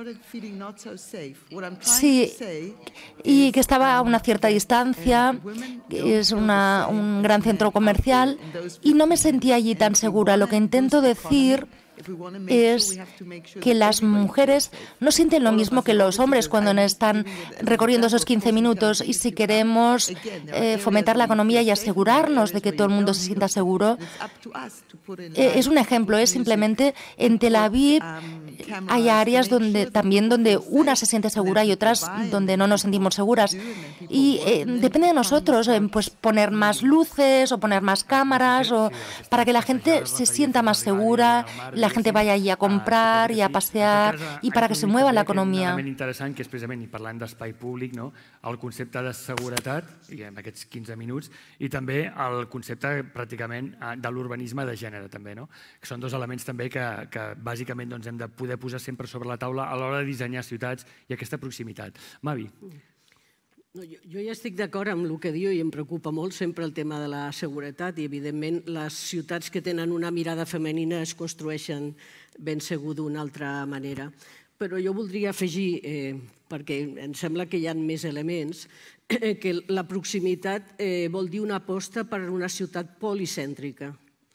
Sí, y que estaba a una cierta distancia, es un gran centro comercial, y no me sentía allí tan segura. Lo que intento decir es que las mujeres no sienten lo mismo que los hombres cuando están recorriendo esos 15 minutos, y si queremos fomentar la economía y asegurarnos de que todo el mundo se sienta seguro, es un ejemplo, es simplemente en Tel Aviv hay áreas donde una se siente segura y otras donde no nos sentimos seguras, y depende de nosotros pues poner más luces o poner más cámaras para que la gente se sienta más segura, la gente vaya allí a comprar i a passear i para que se mueva l'economia. Un element interessant que és precisament, i parlant d'espai públic, el concepte de seguretat, en aquests 15 minuts, i també el concepte pràcticament de l'urbanisme de gènere, també, que són dos elements també que bàsicament hem de poder posar sempre sobre la taula a l'hora de dissenyar ciutats i aquesta proximitat. Mavi. Jo ja estic d'acord amb el que diu i em preocupa molt sempre el tema de la seguretat i, evidentment, les ciutats que tenen una mirada femenina es construeixen ben segur d'una altra manera. Però jo voldria afegir, perquè em sembla que hi ha més elements, que la proximitat vol dir una aposta per una ciutat policèntrica.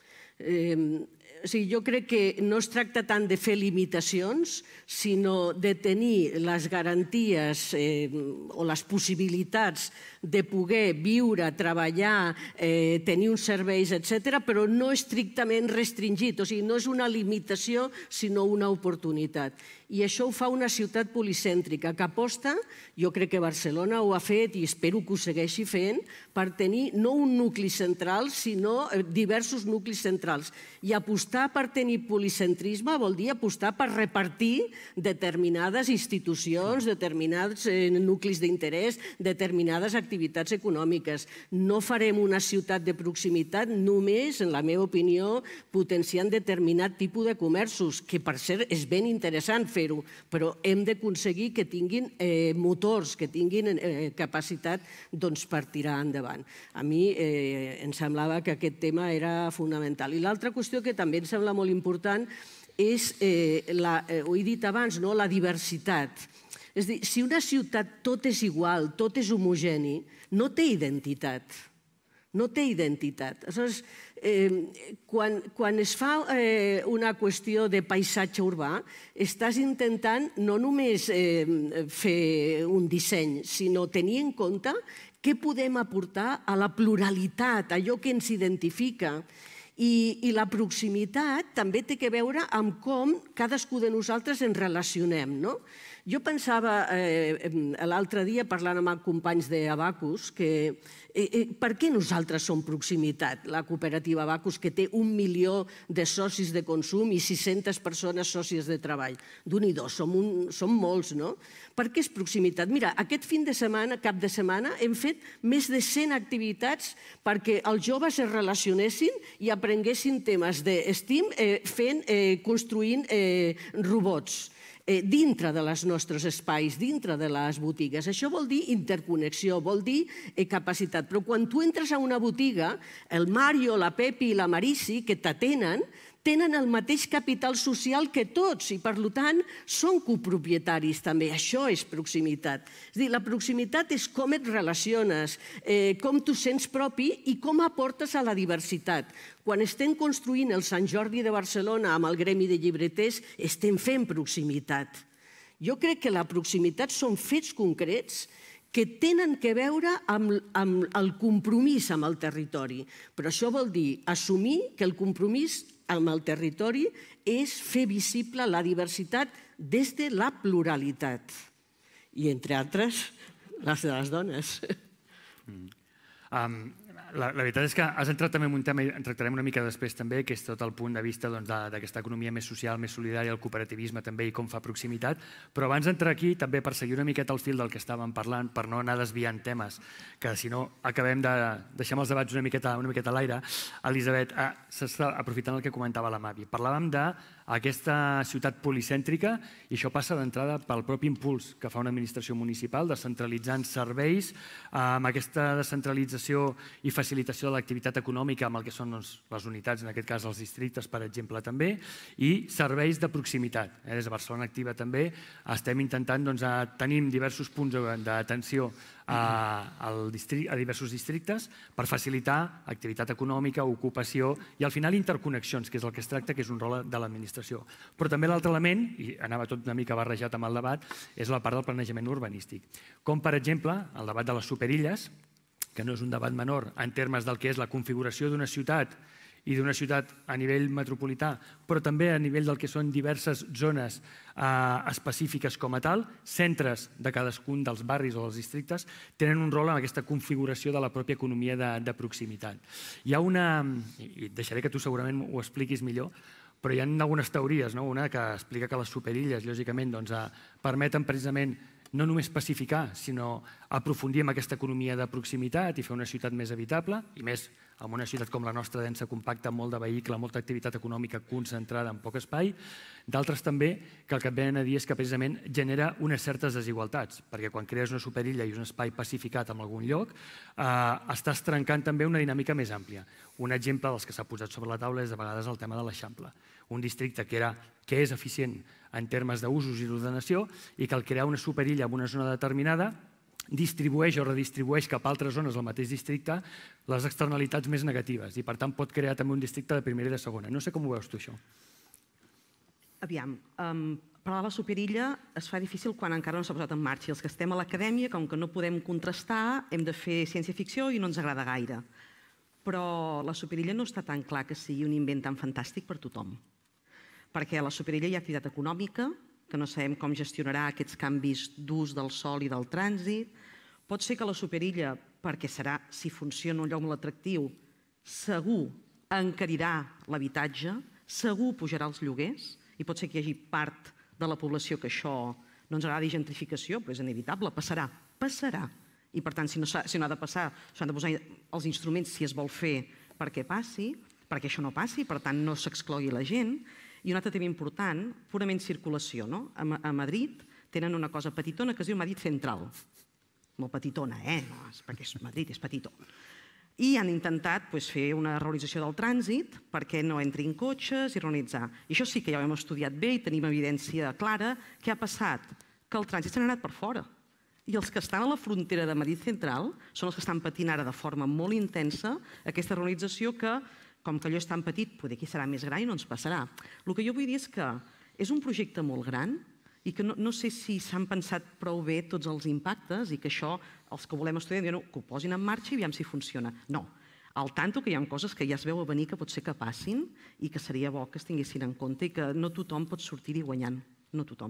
Jo crec que no es tracta tant de fer limitacions, sinó de tenir les garanties o les possibilitats de poder viure, treballar, tenir uns serveis, etc., però no estrictament restringit. O sigui, no és una limitació, sinó una oportunitat. I això ho fa una ciutat policèntrica que aposta, jo crec que Barcelona ho ha fet i espero que ho segueixi fent, per tenir no un nucli central, sinó diversos nuclis centrals. I apostar per tenir policentrisme vol dir apostar per repartir determinades institucions, determinats nuclis d'interès, determinades activitats econòmiques. No farem una ciutat de proximitat només, en la meva opinió, potenciant determinat tipus de comerços, que per cert és ben interessant fer-ho, però hem d'aconseguir que tinguin motors, que tinguin capacitat per tirar endavant. A mi em semblava que aquest tema era fonamental. I l'altra qüestió que també em sembla molt important és, ho he dit abans, la diversitat. És a dir, si una ciutat tot és igual, tot és homogeni, no té identitat. No té identitat. Aleshores, quan es fa una qüestió de paisatge urbà, estàs intentant no només fer un disseny, sinó tenir en compte què podem aportar a la pluralitat, allò que ens identifica. I la proximitat també té a veure amb com cadascú de nosaltres ens relacionem. Jo pensava l'altre dia, parlant amb companys d'Abacus, que per què nosaltres som proximitat? La cooperativa Abacus, que té 1 milió de socis de consum i 600 persones sòcies de treball. Déu-n'hi-do, som molts, no? Per què és proximitat? Mira, aquest cap de setmana, hem fet més de 100 activitats perquè els joves es relacionessin i aprenguessin temes d'estim construint robots dintre dels nostres espais, dintre de les botigues. Això vol dir interconnexió, vol dir capacitat. Però quan tu entres a una botiga, el Mario, la Pepi i la Marici, que t'atenen, tenen el mateix capital social que tots i, per tant, són copropietaris també. Això és proximitat. És a dir, la proximitat és com et relaciones, com t'ho sents propi i com aportes a la diversitat. Quan estem construint el Sant Jordi de Barcelona amb el gremi de llibreters, estem fent proximitat. Jo crec que la proximitat són fets concrets que tenen a veure amb el compromís amb el territori. Però això vol dir assumir que el compromís amb el territori és fer visible la diversitat des de la pluralitat. I, entre altres, les de les dones. La veritat és que has entrat també en un tema, i en tractarem una mica després també, que és tot el punt de vista d'aquesta economia més social, més solidària, el cooperativisme també i com fa proximitat. Però abans d'entrar aquí, també per seguir una miqueta el fil del que estàvem parlant, per no anar desviant temes, que si no acabem de deixar els debats una miqueta a l'aire, Elisabet, aprofitant el que comentava la Mavi, parlàvem de a aquesta ciutat policèntrica, i això passa d'entrada pel propi impuls que fa una administració municipal, descentralitzant serveis, amb aquesta descentralització i facilitació de l'activitat econòmica amb el que són les unitats, en aquest cas els districtes, per exemple, també, i serveis de proximitat. Des de Barcelona Activa també estem intentant, tenim diversos punts d'atenció a diversos districtes per facilitar activitat econòmica, ocupació i al final interconnexions, que és el que es tracta, que és un rol de l'administració. Però també l'altre element, i anava tot una mica barrejat amb el debat, és la part del planejament urbanístic. Com, per exemple, el debat de les superilles, que no és un debat menor en termes del que és la configuració d'una ciutat i d'una ciutat a nivell metropolità, però també a nivell del que són diverses zones específiques com a tal, centres de cadascun dels barris o dels districtes, tenen un rol en aquesta configuració de la pròpia economia de proximitat. Hi ha una, i deixaré que tu segurament ho expliquis millor, però hi ha algunes teories, una que explica que les superilles, lògicament, permeten precisament no només pacificar, sinó aprofundir en aquesta economia de proximitat i fer una ciutat més habitable, i més en una ciutat com la nostra, densa, compacta, amb molt de vehicle, molta activitat econòmica concentrada en poc espai. D'altres també que el que et venen a dir és que precisament genera unes certes desigualtats, perquè quan crees una superilla i un espai pacificat en algun lloc, estàs trencant també una dinàmica més àmplia. Un exemple dels que s'ha posat sobre la taula és de vegades el tema de l'Eixample. Un districte que és eficient en termes d'usos i d'ordenació i que al crear una superilla en una zona determinada distribueix o redistribueix cap a altres zones del mateix districte les externalitats més negatives i per tant pot crear també un districte de primera i de segona. No sé com ho veus tu això. Aviam, parlar de la superilla es fa difícil quan encara no s'ha posat en marxa i els que estem a l'acadèmia, com que no podem contrastar, hem de fer ciència-ficció i no ens agrada gaire. Però la superilla no està tan clar que sigui un invent tan fantàstic per tothom. Perquè a la superilla hi ha activitat econòmica, que no sabem com gestionarà aquests canvis d'ús del sòl i del trànsit. Pot ser que la superilla, perquè serà, si funciona un lloc molt atractiu, segur encarirà l'habitatge, segur pujarà els lloguers, i pot ser que hi hagi part de la població que això no ens agradi gentrificació, però és inevitable, passarà. I per tant, si no ha de passar, s'han de posar els instruments si es vol fer perquè passi, perquè això no passi, per tant no s'exclogui la gent. I un altre tema important, purament circulació. A Madrid tenen una cosa petitona que es diu Madrid Central. Molt petitona, perquè Madrid és petitó. I han intentat fer una reorganització del trànsit perquè no entrin cotxes i reorganitzar. I això sí que ja ho hem estudiat bé i tenim evidència clara. Què ha passat? Que el trànsit se n'ha anat per fora. I els que estan a la frontera de Madrid Central són els que estan patint ara de forma molt intensa aquesta reorganització que, com que allò és tan petit, poder que serà més gran i no ens passarà. El que jo vull dir és que és un projecte molt gran i que no sé si s'han pensat prou bé tots els impactes i que això, els que volem estudiar, diuen que ho posin en marxa i aviam si funciona. No. Al tanto que hi ha coses que ja es veu a venir que pot ser que passin i que seria bo que es tinguessin en compte i que no tothom pot sortir-hi guanyant. No tothom.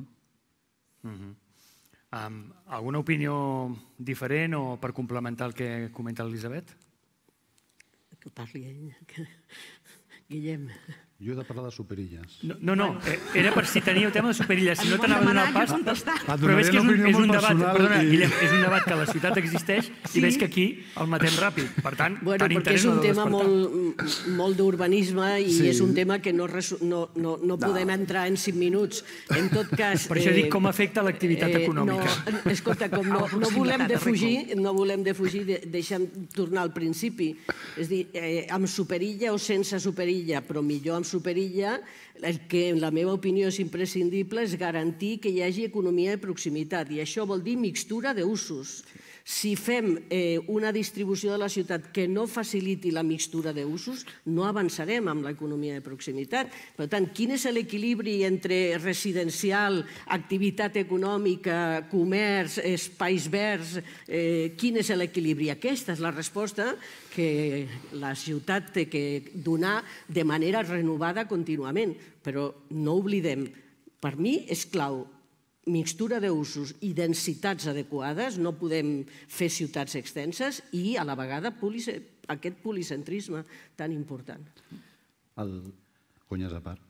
Alguna opinió diferent o per complementar el que comenta l'Elisabet? Que parli ell. Guillem. Jo he de parlar de superilles. No, era per si teníeu tema de superilles. Si no t'anava a donar el pas... Però veig que és un debat, perdona, Guillem, és un debat que a la ciutat existeix i veig que aquí el matem ràpid. Per tant, tant interès no deu despertar. Perquè és un tema molt d'urbanisme i és un tema que no podem entrar en 5 minuts. En tot cas... Per això dic com afecta l'activitat econòmica. Escolta, com no volem defugir, deixa'm tornar al principi. És a dir, amb superilla o sense superilla, però millor amb superilla, el que en la meva opinió és imprescindible és garantir que hi hagi economia de proximitat i això vol dir mixtura d'usos. Si fem una distribució de la ciutat que no faciliti la mixtura d'usos, no avançarem amb l'economia de proximitat. Per tant, quin és l'equilibri entre residencial, activitat econòmica, comerç, espais verds? Quin és l'equilibri? Aquesta és la resposta que la ciutat té que donar de manera renovada contínuament. Però no oblidem, per mi és clau, mixtura d'usos i densitats adequades, no podem fer ciutats extenses i a la vegada aquest policentrisme tan important. Conyes a part.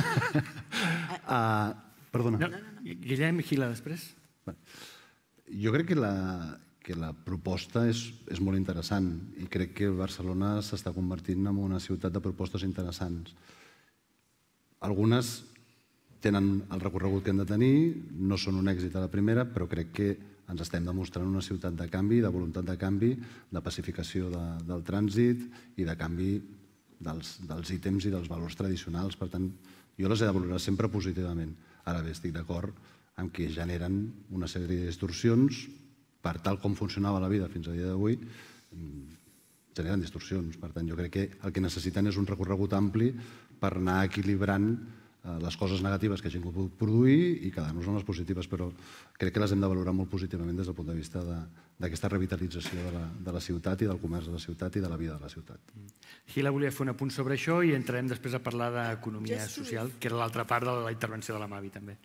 Perdona. Guillem i Gila després. Jo crec que la proposta és molt interessant i crec que Barcelona s'està convertint en una ciutat de propostes interessants. Algunes tenen el recorregut que han de tenir, no són un èxit a la primera, però crec que ens estem demostrant una ciutat de canvi, de voluntat de canvi, de pacificació del trànsit i de canvi dels ítems i dels valors tradicionals. Per tant, jo les he de valorar sempre positivament. Ara bé, estic d'acord amb que generen una sèrie de distorsions per tal com funcionava la vida fins a dia d'avui, generen distorsions. Per tant, jo crec que el que necessiten és un recorregut ampli per anar equilibrant les coses negatives que hagin pogut produir i quedar-nos amb les positives, però crec que les hem de valorar molt positivament des del punt de vista d'aquesta revitalització de la ciutat i del comerç de la ciutat i de la vida de la ciutat. Gila volia fer un apunt sobre això i entrarem després a parlar d'economia social, que era l'altra part de la intervenció de la Mavi també.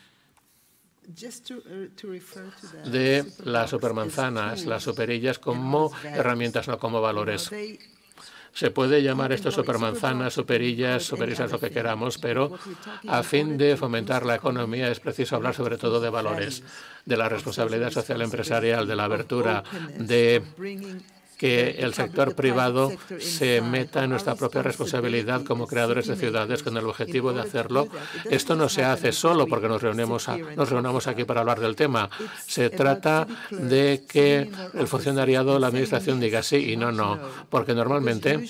De las supermanzanas, las superillas como herramientas, no como valores. Se puede llamar esto supermanzanas, superillas, lo que queramos, pero a fin de fomentar la economía es preciso hablar sobre todo de valores, de la responsabilidad social empresarial, de la abertura, de que el sector privado se meta en nuestra propia responsabilidad como creadores de ciudades con el objetivo de hacerlo. Esto no se hace solo porque nos reunamos aquí para hablar del tema. Se trata de que el funcionariado, la administración diga sí y no, porque normalmente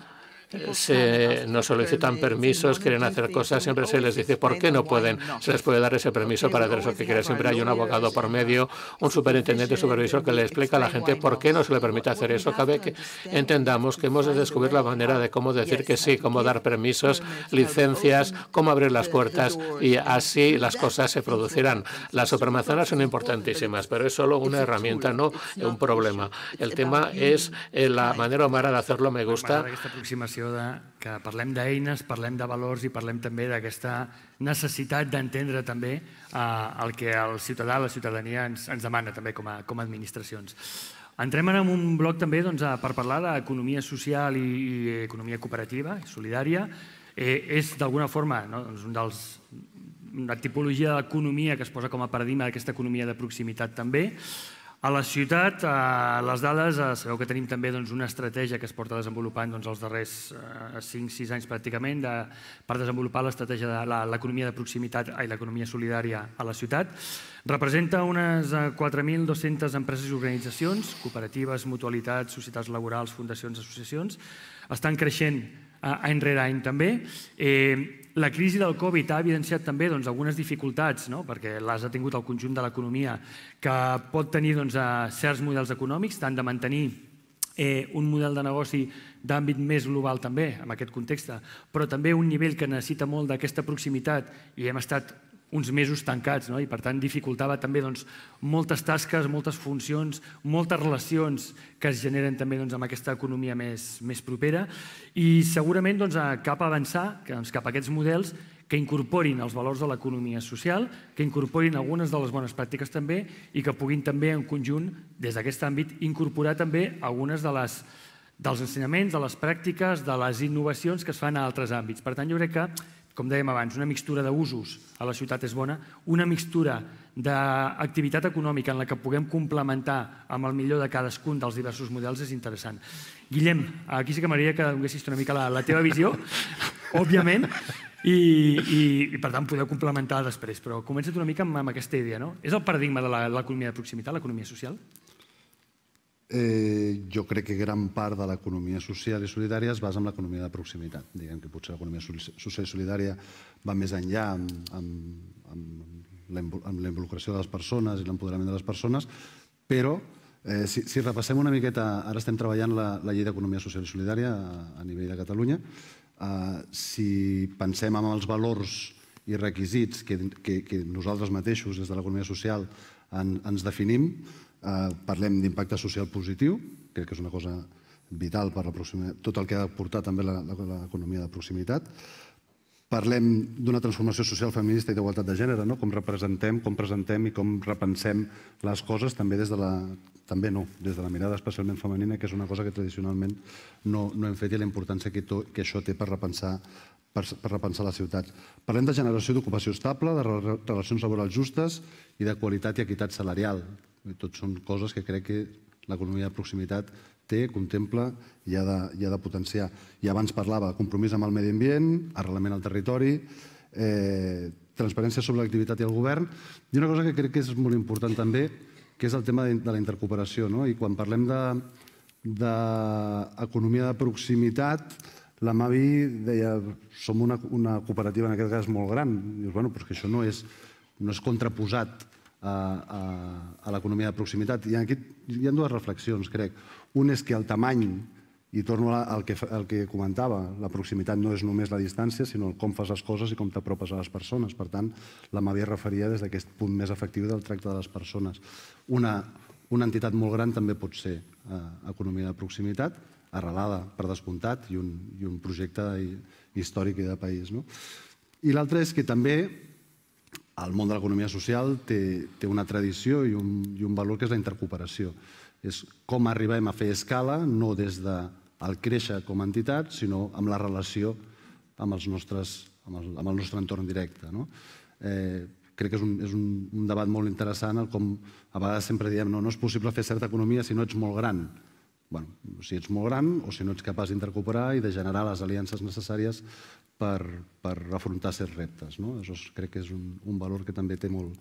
nos solicitan permisos, quieren hacer cosas, siempre se les dice por qué no pueden, se les puede dar ese permiso para hacer eso que quieren. Siempre hay un abogado por medio, un superintendente, supervisor que le explica a la gente por qué no se le permite hacer eso. Cabe que entendamos que hemos de descubrir la manera de cómo decir que sí, cómo dar permisos, licencias, cómo abrir las puertas y así las cosas se producirán. Las supermanzanas son importantísimas, pero es solo una herramienta, no un problema. El tema es la manera humana de hacerlo, me gusta. Que parlem d'eines, parlem de valors i parlem també d'aquesta necessitat d'entendre també el que el ciutadà, la ciutadania ens demana també com a administracions. Entrem en un bloc també per parlar d'economia social i economia cooperativa, solidària. És d'alguna forma una tipologia d'economia que es posa com a paradigma d'aquesta economia de proximitat també. A la ciutat, les dades, sabeu que tenim també una estratègia que es porta desenvolupant els darrers 5-6 anys pràcticament per desenvolupar l'estratègia de l'economia de proximitat i l'economia solidària a la ciutat. Representa unes 4.200 empreses i organitzacions, cooperatives, mutualitats, societats laborals, fundacions, associacions. Estan creixent any rere any també. La crisi del Covid ha evidenciat també algunes dificultats, perquè les ha tingut el conjunt de l'economia, que pot tenir certs models econòmics, tant de mantenir un model de negoci d'àmbit més global també, en aquest context, però també un nivell que necessita molt d'aquesta proximitat i hem estat uns mesos tancats i per tant dificultava també moltes tasques, moltes funcions, moltes relacions que es generen també amb aquesta economia més propera i segurament cap a avançar cap a aquests models que incorporin els valors de l'economia social, que incorporin algunes de les bones pràctiques també i que puguin també en conjunt, des d'aquest àmbit, incorporar també algunes dels ensenyaments, de les pràctiques, de les innovacions que es fan a altres àmbits. Per tant, jo crec que com dèiem abans, una mixtura d'usos a la ciutat és bona, una mixtura d'activitat econòmica en la que puguem complementar amb el millor de cadascun dels diversos models és interessant. Guillem, aquí sí que m'agradaria que donessis una mica la teva visió, òbviament, i per tant podeu complementar després, però comença't una mica amb aquesta idea, no? És el paradigma de l'economia de proximitat, l'economia social? Jo crec que gran part de l'economia social i solidària es basa en l'economia de proximitat. Diguem que potser l'economia social i solidària va més enllà amb la involucració de les persones i l'empoderament de les persones, però si repassem una miqueta, ara estem treballant la llei d'economia social i solidària a nivell de Catalunya, si pensem en els valors i requisits que nosaltres mateixos des de l'economia social ens definim, parlem d'impacte social positiu, crec que és una cosa vital per tot el que ha de portar també l'economia de proximitat. Parlem d'una transformació social feminista i d'igualtat de gènere, com representem, com presentem i com repensem les coses també des de la mirada especialment femenina, que és una cosa que tradicionalment no hem fet i la importància que això té per repensar la ciutat. Parlem de generació d'ocupació estable, de relacions laborals justes i de qualitat i equitat salarial. Tot són coses que crec que l'economia de proximitat té, contempla i ha de potenciar. I abans parlava, compromís amb el medi ambient, arrelament al territori, transparència sobre l'activitat i el govern, i una cosa que crec que és molt important també, que és el tema de la intercooperació. I quan parlem d'economia de proximitat, la Mavi deia, som una cooperativa en aquest cas molt gran. Dius, bueno, però és que això no és contraposat a l'economia de proximitat. I aquí hi ha dues reflexions, crec. Un és que el tamany, i torno al que comentava, la proximitat no és només la distància, sinó com fas les coses i com t'apropes a les persones. Per tant, la Mavi es referia des d'aquest punt més efectiu del tracte de les persones. Una entitat molt gran també pot ser economia de proximitat, arrelada per descomptat, i un projecte històric i de país. I l'altre és que també el món de l'economia social té una tradició i un valor que és la intercooperació. És com arribem a fer escala, no des del créixer com a entitat, sinó amb la relació amb el nostre entorn directe. Crec que és un debat molt interessant, com a vegades sempre diem no és possible fer certa economia si no ets molt gran. Si ets molt gran o si no ets capaç d'intercooperar i de generar les aliances necessàries per afrontar certs reptes. Això crec que és un valor que també té molt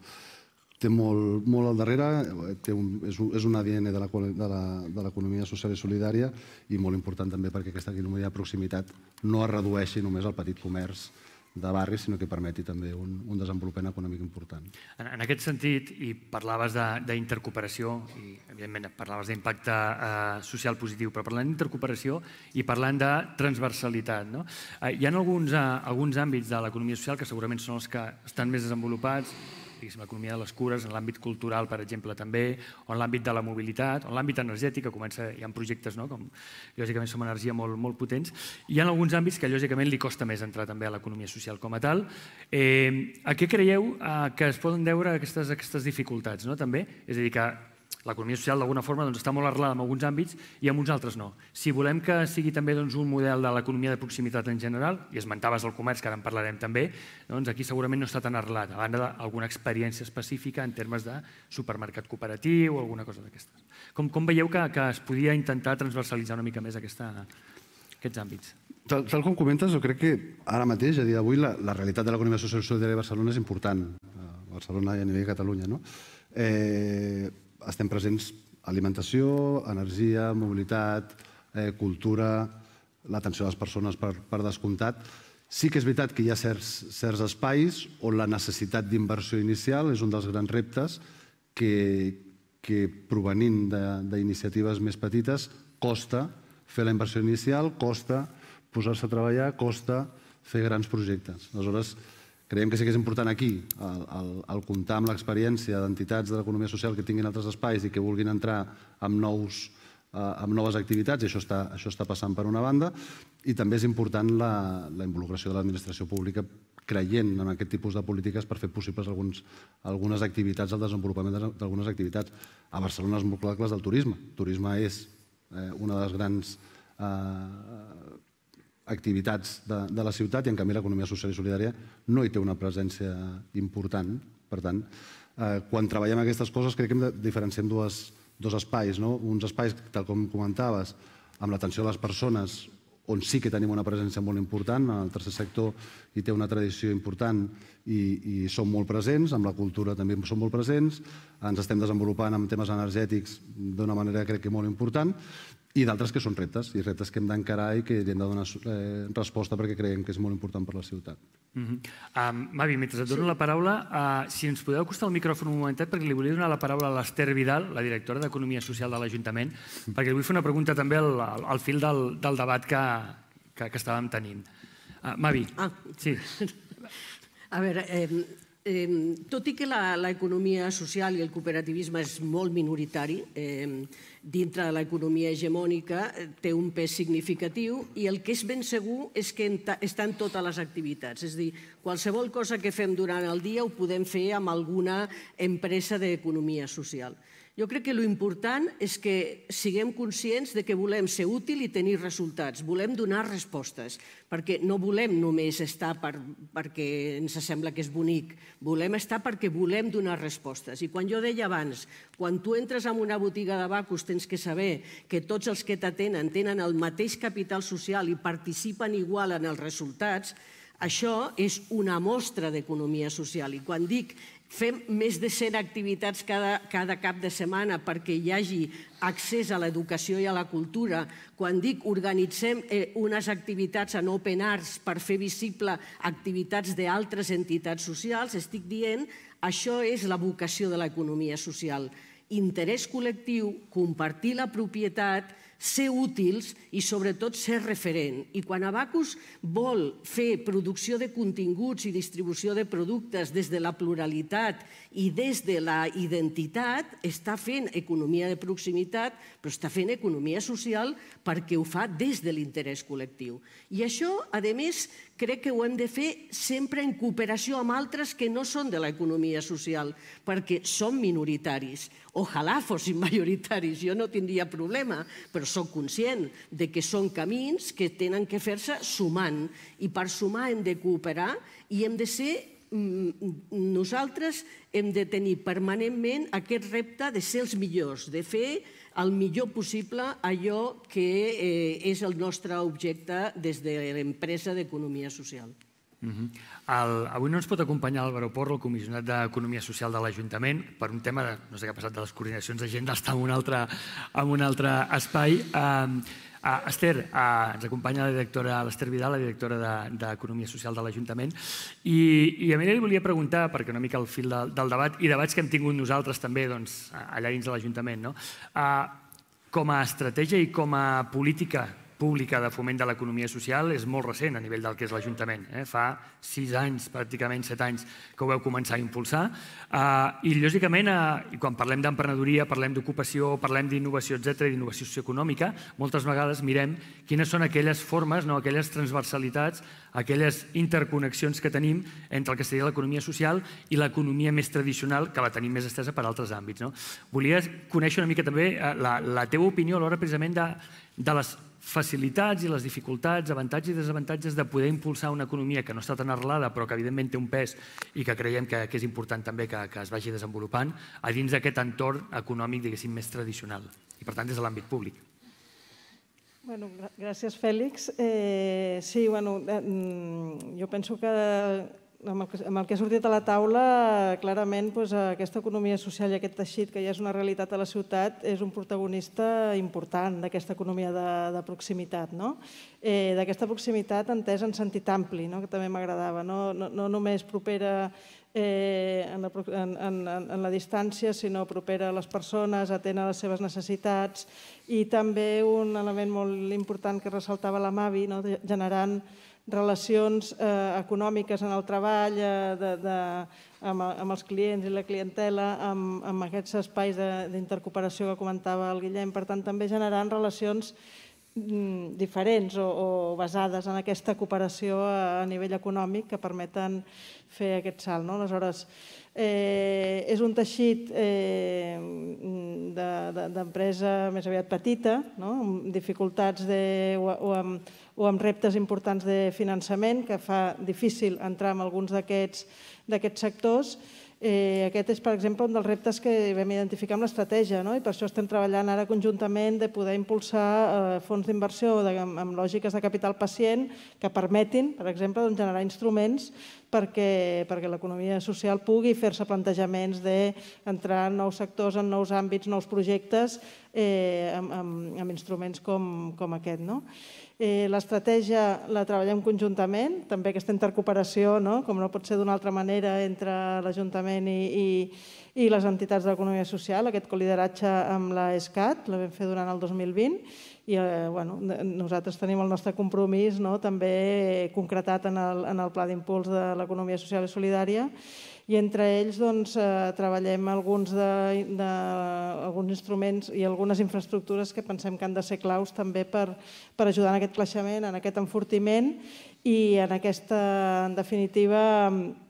al darrere, és un ADN de l'economia social i solidària i molt important també perquè aquesta economia de proximitat no es redueixi només al petit comerç de barri, sinó que permeti també un desenvolupament econòmic important. En aquest sentit, i parlaves d'intercooperació, i evidentment parlaves d'impacte social positiu, però parlant d'intercooperació i parlant de transversalitat, hi ha alguns àmbits de l'economia social que segurament són els que estan més desenvolupats, l'economia de les cures, en l'àmbit cultural, per exemple, també, o en l'àmbit de la mobilitat, o en l'àmbit energètic, que hi ha projectes, com lògicament som energia molt potents. Hi ha alguns àmbits que lògicament li costa més entrar també a l'economia social com a tal. A què creieu que es poden deure aquestes dificultats, també? És a dir, que l'economia social d'alguna forma està molt arrelada en alguns àmbits i en uns altres no. Si volem que sigui també un model de l'economia de proximitat en general, i esmentaves el comerç, que ara en parlarem també, aquí segurament no està tan arrelat, a banda d'alguna experiència específica en termes de supermercat cooperatiu o alguna cosa d'aquestes. Com veieu que es podia intentar transversalitzar una mica més aquests àmbits? Tal com comentes, jo crec que ara mateix, a dia d'avui, la realitat de l'economia social i solidària de Barcelona és important, a Barcelona i a nivell de Catalunya. Estem presents alimentació, energia, mobilitat, cultura, l'atenció a les persones per descomptat. Sí que és veritat que hi ha certs espais on la necessitat d'inversió inicial és un dels grans reptes que provenint d'iniciatives més petites costa fer la inversió inicial, costa posar-se a treballar, costa fer grans projectes. Aleshores, creiem que sí que és important aquí el comptar amb l'experiència d'entitats de l'economia social que tinguin altres espais i que vulguin entrar amb noves activitats, i això està passant per una banda, i també és important la involucració de l'administració pública creient en aquest tipus de polítiques per fer possibles algunes activitats, el desenvolupament d'algunes activitats. A Barcelona és molt clar que les del turisme. El turisme és una de les grans activitats de la ciutat i en canvi l'economia social i solidària no hi té una presència important. Per tant, quan treballem aquestes coses crec que hem de diferenciar dos espais. Uns espais, tal com comentaves, amb l'atenció a les persones on sí que tenim una presència molt important, el tercer sector hi té una tradició important i som molt presents, amb la cultura també som molt presents, ens estem desenvolupant en temes energètics d'una manera crec que molt important, i d'altres que són reptes, i reptes que hem d'encarar i que hem de donar resposta perquè creiem que és molt important per la ciutat. Mavi, mentre et dono la paraula, si ens podeu acostar el micròfon un momentet, perquè li volia donar la paraula a l'Ester Vidal, la directora d'Economia Social de l'Ajuntament, perquè li vull fer una pregunta també al fil del debat que estàvem tenint. Mavi. Sí. A veure, tot i que l'economia social i el cooperativisme és molt minoritari, dintre de l'economia hegemònica té un pes significatiu i el que és ben segur és que està en totes les activitats. És a dir, qualsevol cosa que fem durant el dia ho podem fer amb alguna empresa d'economia social. Jo crec que l'important és que siguem conscients de que volem ser útil i tenir resultats, volem donar respostes, perquè no volem només estar perquè ens sembla que és bonic, volem estar perquè volem donar respostes. I quan jo deia abans, quan tu entres en una botiga de Bacus tens que saber que tots els que t'atenen tenen el mateix capital social i participen igual en els resultats, això és una mostra d'economia social. I quan dic fem més de 100 activitats cada cap de setmana perquè hi hagi accés a l'educació i a la cultura, quan dic organitzem unes activitats en Open Arts per fer visible activitats d'altres entitats socials, estic dient això és la vocació de l'economia social. Interès col·lectiu, compartir la propietat, ser útils i sobretot ser referent. I quan Abacus vol fer producció de continguts i distribució de productes des de la pluralitat i des de la identitat, està fent economia de proximitat, però està fent economia social perquè ho fa des de l'interès col·lectiu. I això, a més, crec que ho hem de fer sempre en cooperació amb altres que no són de l'economia social, perquè som minoritaris. Ojalà fossin majoritaris, jo no tindria problema, però soc conscient que són camins que tenen que fer-se sumant. I per sumar hem de cooperar i hem de ser, nosaltres hem de tenir permanentment aquest repte de ser els millors, de fer el millor possible allò que és el nostre objecte des de l'empresa d'economia social. Avui no ens pot acompanyar Álvaro Porro, el comissionat d'Economia Social de l'Ajuntament, per un tema de, no sé què ha passat, de les coordinacions d'agenda, està en un altre espai. Esther, ens acompanya l'Esther Vidal, la directora d'Economia Social de l'Ajuntament, i a mi li volia preguntar, perquè una mica al fil del debat, i debats que hem tingut nosaltres també allà dins de l'Ajuntament, com a estratègia i com a política pública de foment de l'economia social és molt recent a nivell del que és l'Ajuntament. Fa 6 anys, pràcticament 7 anys, que ho vau començar a impulsar. I, lògicament, quan parlem d'emprenedoria, parlem d'ocupació, parlem d'innovació, etc., d'innovació socioeconòmica, moltes vegades mirem quines són aquelles formes, aquelles transversalitats, aquelles interconnexions que tenim entre el que seria l'economia social i l'economia més tradicional, que la tenim més estesa per altres àmbits. Volia conèixer una mica també la teva opinió a l'hora precisament de les facilitats i les dificultats, avantatges i desavantatges de poder impulsar una economia que no està tan arrelada però que evidentment té un pes i que creiem que és important també que es vagi desenvolupant a dins d'aquest entorn econòmic, diguéssim, més tradicional i per tant des de l'àmbit públic. Gràcies, Fèlix. Sí, jo penso que amb el que ha sortit a la taula, clarament aquesta economia social i aquest teixit que ja és una realitat a la ciutat és un protagonista important d'aquesta economia de proximitat. D'aquesta proximitat entès en sentit ampli, que també m'agradava. No només propera en la distància, sinó propera a les persones, atén a les seves necessitats i també un element molt important que ressaltava la Mavi, generant relacions econòmiques en el treball amb els clients i la clientela, amb aquests espais d'intercooperació que comentava el Guillem. Per tant, també generant relacions diferents o basades en aquesta cooperació a nivell econòmic que permeten fer aquest salt. Aleshores, és un teixit d'empresa més aviat petita, amb dificultats o amb reptes importants de finançament que fa difícil entrar en alguns d'aquests sectors. Aquest és, per exemple, un dels reptes que vam identificar amb l'estratègia i per això estem treballant ara conjuntament de poder impulsar fons d'inversió amb lògiques de capital pacient que permetin, per exemple, generar instruments perquè l'economia social pugui fer-se plantejaments d'entrar en nous sectors, en nous àmbits, nous projectes amb instruments com aquest. L'estratègia la treballem conjuntament, també aquesta intercooperació, com no pot ser d'una altra manera, entre l'Ajuntament i les entitats de l'economia social, aquest colideratge amb l'ESCAT, la vam fer durant el 2020, i nosaltres tenim el nostre compromís també concretat en el Pla d'Impuls de l'Economia Social i Solidària, i entre ells treballem alguns instruments i algunes infraestructures que pensem que han de ser claus també per ajudar en aquest creixement, en aquest enfortiment i en aquesta, en definitiva,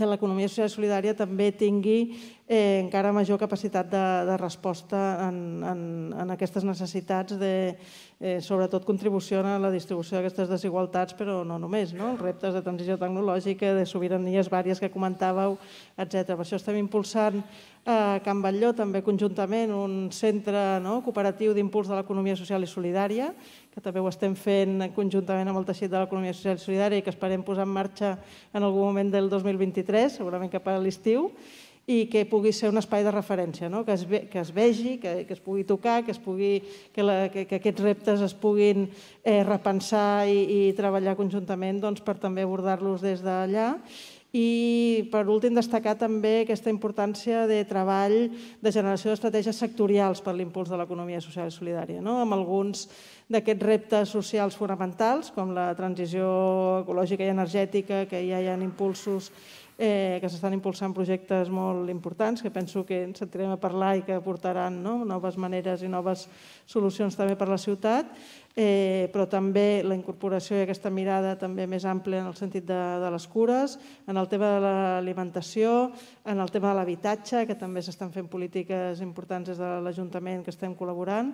que l'economia social i solidària també tingui encara major capacitat de resposta en aquestes necessitats de, sobretot, contribució a la distribució d'aquestes desigualtats, però no només, els reptes de transició tecnològica, de sobiranies vàries que comentàveu, etc. Per això estem impulsant a Can Batlló també conjuntament un centre cooperatiu d'impuls de l'economia social i solidària, que també ho estem fent conjuntament amb el teixit de l'economia social i solidària i que esperem posar en marxa en algun moment del 2023, segurament cap a l'estiu, i que pugui ser un espai de referència, que es vegi, que es pugui tocar, que aquests reptes es puguin repensar i treballar conjuntament per també abordar-los des d'allà. I, per últim, destacar també aquesta importància de treball de generació d'estratègies sectorials per l'impuls de l'economia social i solidària, amb alguns d'aquests reptes socials fonamentals, com la transició ecològica i energètica, que ja hi ha impulsos que s'estan impulsant projectes molt importants, que penso que ens sentirem a parlar i que aportaran noves maneres i noves solucions també per a la ciutat, però també la incorporació i aquesta mirada també més àmplia en el sentit de les cures, en el tema de l'alimentació, en el tema de l'habitatge, que també s'estan fent polítiques importants des de l'Ajuntament que estem col·laborant,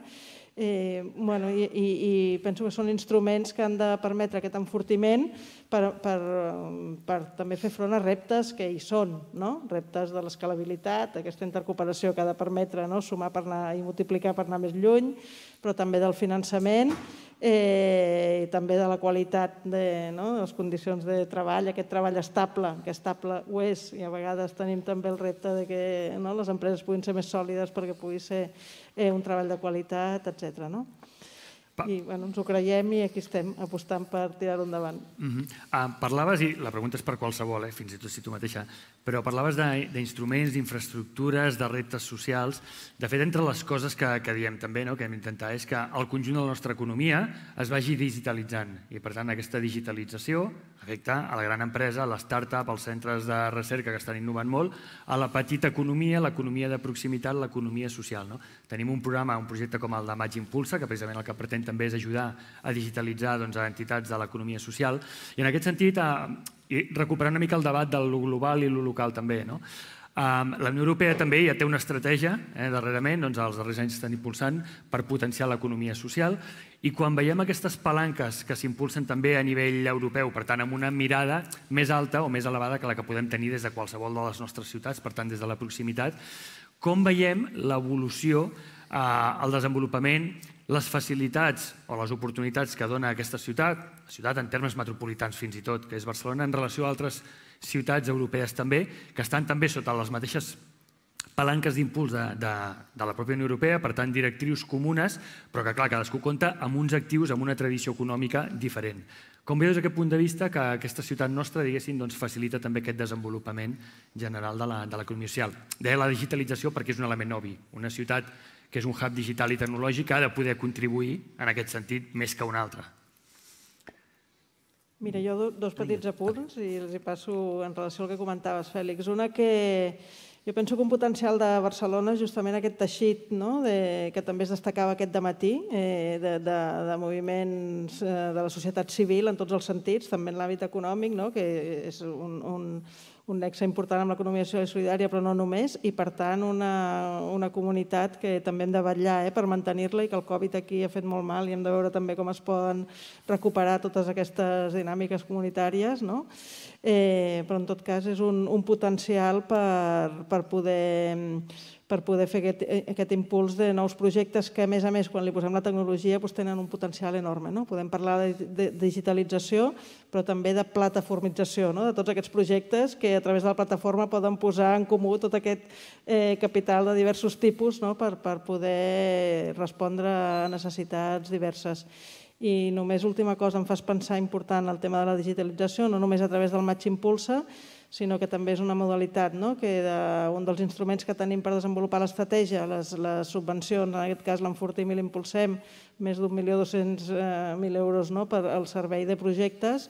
i penso que són instruments que han de permetre aquest enfortiment per també fer front a reptes que hi són, reptes de l'escalabilitat, aquesta intercooperació que ha de permetre sumar i multiplicar per anar més lluny, però també del finançament i també de la qualitat de les condicions de treball, aquest treball estable, que estable ho és, i a vegades tenim també el repte que les empreses puguin ser més sòlides perquè pugui ser un treball de qualitat, etc. I ens ho creiem i aquí estem apostant per tirar-ho endavant. Parlaves, i la pregunta és per qualsevol, fins i tot si tu mateixa, però parlaves d'instruments, d'infraestructures, de reptes socials. De fet, entre les coses que diem també, que hem d'intentar, és que el conjunt de la nostra economia es vagi digitalitzant i, per tant, aquesta digitalització afecta a la gran empresa, a l'start-up, als centres de recerca que estan innovant molt, a la petita economia, l'economia de proximitat, l'economia social. Tenim un programa, un projecte com el de Maig Impulsa, que precisament el que pretén també és ajudar a digitalitzar entitats de l'economia social. I en aquest sentit, recuperar una mica el debat del global i el local també. La Unió Europea també ja té una estratègia, darrerament, els darrers anys estan impulsant per potenciar l'economia social, i quan veiem aquestes palanques que s'impulsen també a nivell europeu, per tant, amb una mirada més alta o més elevada que la que podem tenir des de qualsevol de les nostres ciutats, per tant, des de la proximitat, com veiem l'evolució, el desenvolupament, les facilitats o les oportunitats que dona aquesta ciutat en termes metropolitans fins i tot, que és Barcelona, en relació a altres ciutats europees també, que estan també sota les mateixes palanques d'impuls de la pròpia Unió Europea, per tant, directrius comunes, però que, clar, cadascú compta amb uns actius, amb una tradició econòmica diferent. Com veieu des d'aquest punt de vista que aquesta ciutat nostra, diguéssim, facilita també aquest desenvolupament general de l'economia social? Deia la digitalització perquè és un element obvi. Una ciutat que és un hub digital i tecnològic ha de poder contribuir en aquest sentit més que una altra. Mira, jo dos petits apunts i els hi passo en relació al que comentaves, Fèlix. Una que jo penso que un potencial de Barcelona és justament aquest teixit que també es destacava aquest dematí, de moviments de la societat civil en tots els sentits, també en l'àmbit econòmic, que és un nexe important amb l'economia social i solidària, però no només, i per tant una comunitat que també hem de vetllar per mantenir-la i que el Covid aquí ha fet molt mal i hem de veure també com es poden recuperar totes aquestes dinàmiques comunitàries, però en tot cas és un potencial per poder fer aquest impuls de nous projectes que, a més, quan li posem la tecnologia, tenen un potencial enorme. Podem parlar de digitalització, però també de plataformització, de tots aquests projectes que a través de la plataforma poden posar en comú tot aquest capital de diversos tipus per poder respondre a necessitats diverses. I només última cosa, em fas pensar important el tema de la digitalització, no només a través del Maig Impulsa, sinó que també és una modalitat, que un dels instruments que tenim per desenvolupar l'estratègia, les subvencions, en aquest cas l'Enfortim i l'Impulsem, més d'1.200.000 euros per al servei de projectes,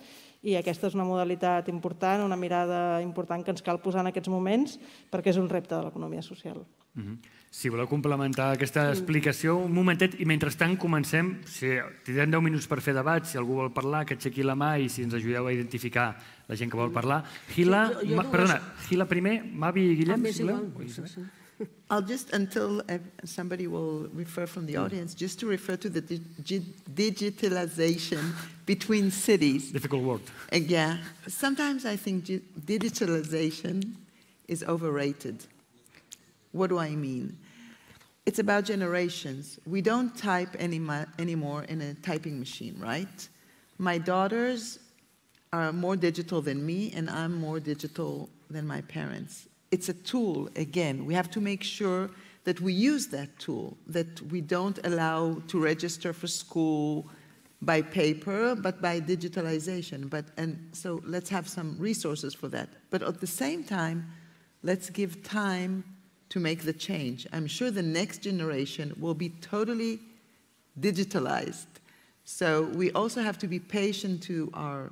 i aquesta és una modalitat important, una mirada important que ens cal posar en aquests moments perquè és un repte de l'economia social. Si voleu complementar aquesta explicació, un momentet, i mentrestant comencem, tindrem 10 minuts per fer debat, si algú vol parlar, que aixequi la mà i si ens ajudeu a identificar la gent que vol parlar. Gila primer, Mavi i Guillem, si voleu. I'll just, until somebody will refer from the audience, just to refer to the digitalization between cities. Difficult word. Yeah. Sometimes I think digitalization is overrated. What do I mean? It's about generations. We don't type anymore in a typing machine, right? My daughters are more digital than me, and I'm more digital than my parents. It's a tool, again. We have to make sure that we use that tool, that we don't allow to register for school by paper, but by digitalization. And so let's have some resources for that. But at the same time, let's give time to make the change. I'm sure the next generation will be totally digitalized. So we also have to be patient to our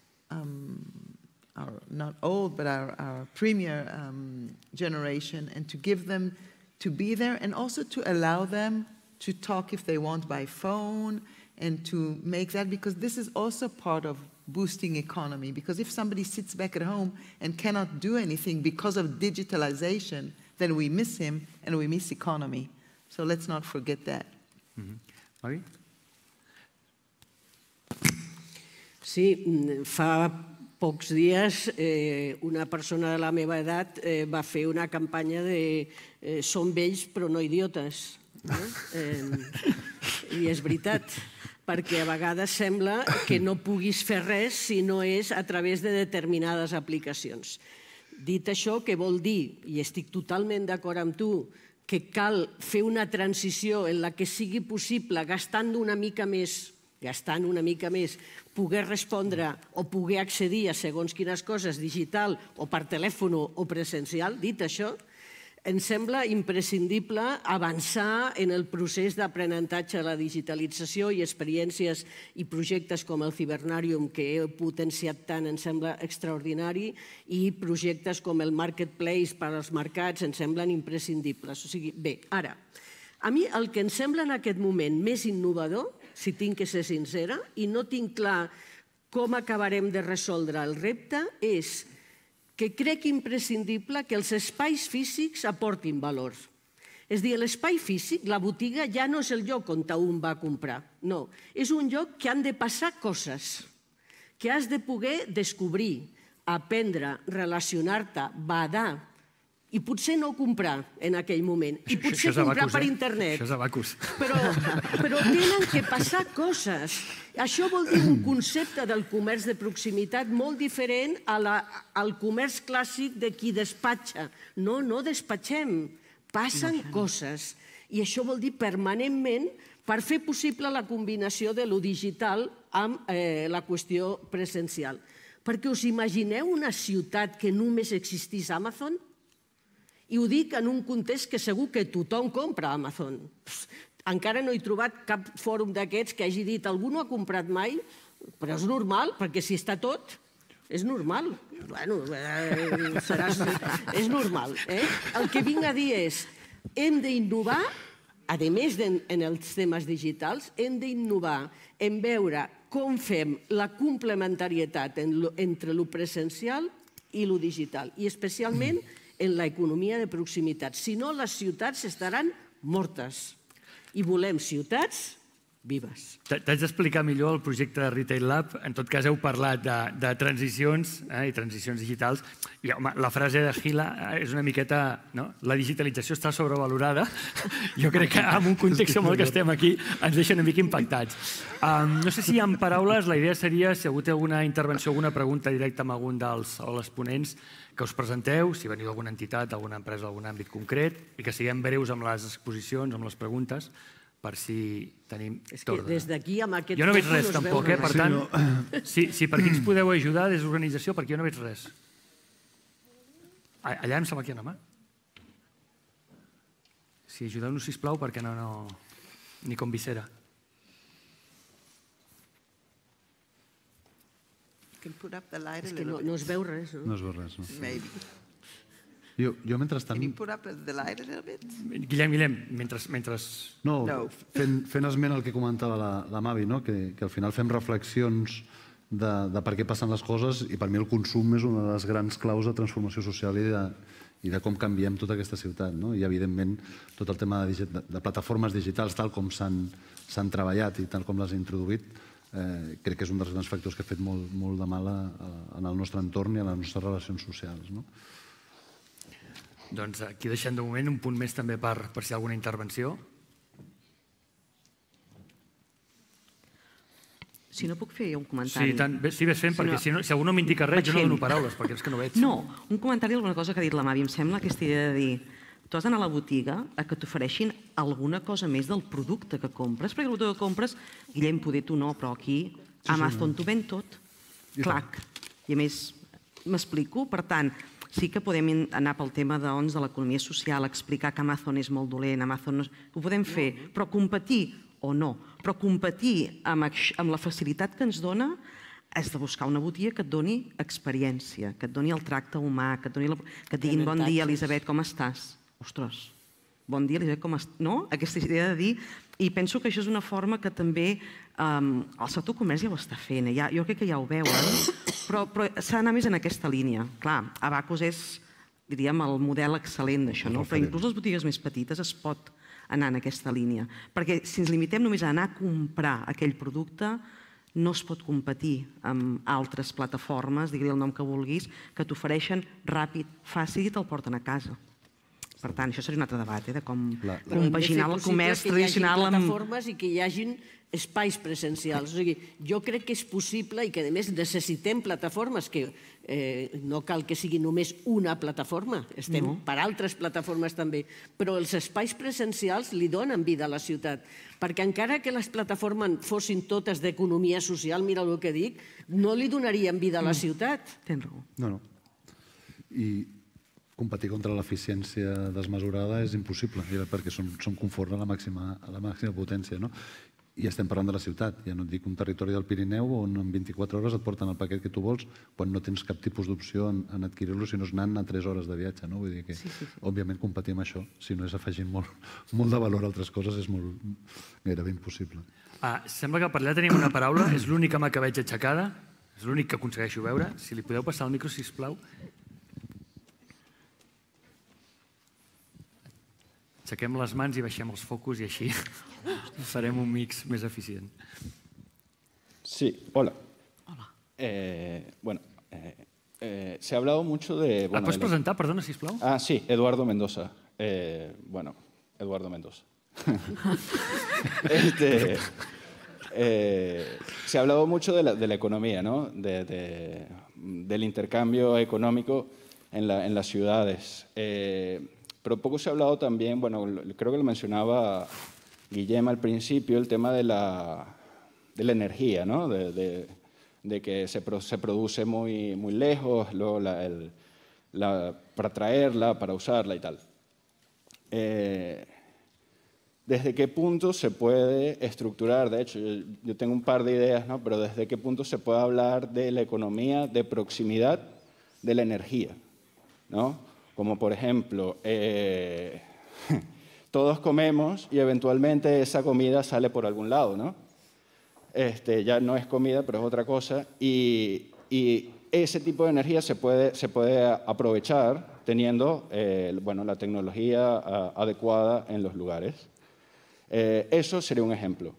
not old, but our premier generation, and to give them to be there, and also to allow them to talk if they want by phone, and to make that, because this is also part of boosting economy. Because if somebody sits back at home and cannot do anything because of digitalization, then we miss him and we miss economy. So let's not forget that. Mavi? Sí, fa pocs dies una persona de la meva edat va fer una campanya de som vells però no idiotes. I és veritat, perquè a vegades sembla que no puguis fer res si no és a través de determinades aplicacions. Dit això, què vol dir? I estic totalment d'acord amb tu, que cal fer una transició en la que sigui possible, gastant una mica més, poder respondre o poder accedir a segons quines coses digital o per telèfon o presencial. Dit això, em sembla imprescindible avançar en el procés d'aprenentatge a la digitalització i experiències i projectes com el Cibernarium, que he potenciat tant, em sembla extraordinari, i projectes com el Marketplace per als mercats em semblen imprescindibles. O sigui, bé, ara, a mi el que em sembla en aquest moment més innovador, si tinc que ser sincera, i no tinc clar com acabarem de resoldre el repte, és que crec imprescindible que els espais físics aportin valor. És a dir, l'espai físic, la botiga, ja no és el lloc on un va a comprar. No, és un lloc que han de passar coses, que has de poder descobrir, aprendre, relacionar-te, badar, i potser no comprar en aquell moment, i potser comprar per internet. Això és abacus. Però tenen que passar coses. Això vol dir un concepte del comerç de proximitat molt diferent al comerç clàssic de qui despatxa. No, no despatxem, passen coses. I això vol dir permanentment per fer possible la combinació de lo digital amb la qüestió presencial. Perquè us imagineu una ciutat que només existís Amazon? I ho dic en un context que segur que tothom compra a Amazon. Encara no he trobat cap fòrum d'aquests que hagi dit algú no ha comprat mai, però és normal, perquè si està tot, és normal. Bueno, és normal. El que vinc a dir és, hem d'innovar, a més en els temes digitals, hem d'innovar en veure com fem la complementarietat entre lo presencial i lo digital, i especialment en l'economia de proximitat. Si no, les ciutats estaran mortes. I volem ciutats vives. T'haig d'explicar millor el projecte de Retail Lab. En tot cas, heu parlat de transicions i transicions digitals. I, home, la frase de Gila és una miqueta... La digitalització està sobrevalorada. Jo crec que en un context com el que estem aquí ens deixa una mica impactats. No sé si hi ha paraules. La idea seria, si algú té alguna intervenció, alguna pregunta directa amb algun dels ponents, que us presenteu, si veniu d'alguna entitat, d'alguna empresa, d'algun àmbit concret, i que siguem breus amb les exposicions, amb les preguntes, per si tenim torn. És que des d'aquí, amb aquest... Jo no veig res, tampoc, per tant, si per aquí ens podeu ajudar des d'organització, perquè jo no veig res. Allà em sembla que hi ha una mà. Si ajudeu-nos, sisplau, perquè no... Ni com visera. Can put up the light a És que little no bit. es veu res, no? No es veu res, no. Maybe. Jo mentrestant... Can you put up the light a little bit? Guillem, mentre... No, No. fent esment al que comentava la Mavi, no? Que al final fem reflexions de per què passen les coses i per mi el consum és una de les grans claus de transformació social i de com canviem tota aquesta ciutat. No? I, evidentment, tot el tema de plataformes digitals, tal com s'han treballat i tal com les he introduït, crec que és un dels grans factors que ha fet molt de mal en el nostre entorn i en les nostres relacions socials. No? Doncs aquí deixem de moment un punt més també per si hi ha alguna intervenció. Si no puc fer un comentari... Sí, ves fent, perquè si algú no m'indica res, jo no dono paraules, perquè és que no veig. No, un comentari d'alguna cosa que ha dit la Mavi. Em sembla aquesta idea de dir tu has d'anar a la botiga a que t'ofereixin alguna cosa més del producte que compres, perquè el producte que compres, Guillem, poder tu no, però aquí Amazon t'ho ven tot, clac. I a més, m'explico, per tant, sí que podem anar pel tema de l'economia social, explicar que Amazon és molt dolent, Amazon ho podem fer, però competir o no, però competir amb la facilitat que ens dona és de buscar una botiga que et doni experiència, que et doni el tracte humà, que et diguin bon dia, Elisabet, com estàs? Ostres, bon dia, Elisabet, com estàs? No? Aquesta idea de dir... I penso que això és una forma que també el sector comerç ja ho està fent. Jo crec que ja ho veuen, però s'ha d'anar més en aquesta línia. Clar, Abacus és, diríem, el model excel·lent d'això, no? Però inclús les botigues més petites es pot anar en aquesta línia. Perquè si ens limitem només a anar a comprar aquell producte, no es pot competir amb altres plataformes, digui el nom que vulguis, que t'ofereixen ràpid, fàcil i te'l porten a casa. Per tant, això seria un altre debat, de com compaginar el comerç tradicional amb... plataformes i que hi hagin espais presencials. O sigui, jo crec que és possible i que, a més, necessitem plataformes que no cal que sigui només una plataforma, estem per altres plataformes també, però els espais presencials li donen vida a la ciutat, perquè encara que les plataformes fossin totes d'economia social, mira el que dic, no li donarien vida a la ciutat. Tens raó. No. I competir contra l'eficiència desmesurada és impossible, perquè són confort a la màxima potència. I estem parlant de la ciutat, ja no et dic un territori del Pirineu on en 24 hores et porten el paquet que tu vols quan no tens cap tipus d'opció en adquirir-lo si no és anant a 3 hores de viatge. Vull dir que, òbviament, competir amb això, si no és afegint molt de valor a altres coses, és gairebé impossible. Sembla que per allà tenim una paraula, és l'única mà que veig aixecada, és l'únic que aconsegueixo veure. Si li podeu passar el micro, sisplau. Aixequem les mans i baixem els focus i així farem un mix més eficient. Sí, hola. Hola. Se ha hablado mucho de... Et pots presentar, perdona, sisplau? Sí, Eduardo Mendoza. Eduardo Mendoza. Se ha hablado mucho de la economía, ¿no? Del intercambio económico en las ciudades. Pero poco se ha hablado también, creo que lo mencionaba Guillem al principio, el tema de la energía, ¿no? De que se produce muy lejos, luego para traerla, para usarla y tal. ¿Desde qué punto se puede estructurar? De hecho, yo tengo un par de ideas, ¿no? Pero ¿desde qué punto se puede hablar de la economía de proximidad de la energía, ¿no? Como por ejemplo, todos comemos y eventualmente esa comida sale por algún lado, ¿no? Ya no es comida, pero es otra cosa. Y ese tipo de energía se puede aprovechar teniendo la tecnología adecuada en los lugares. Eso sería un ejemplo.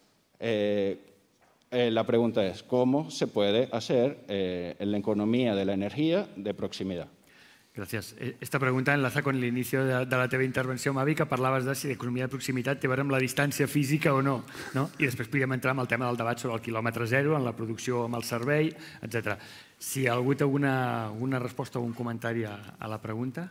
La pregunta es, ¿cómo se puede hacer la economía de la energía de proximidad? Gràcies. Esta pregunta enlaza con el inicio de la teva intervenció, Mavi, que parlaves de si l'economia de proximitat té a veure amb la distància física o no. I després podríem entrar en el tema del debat sobre el quilòmetre zero, en la producció amb el servei, etc. Si algú té alguna resposta o un comentari a la pregunta.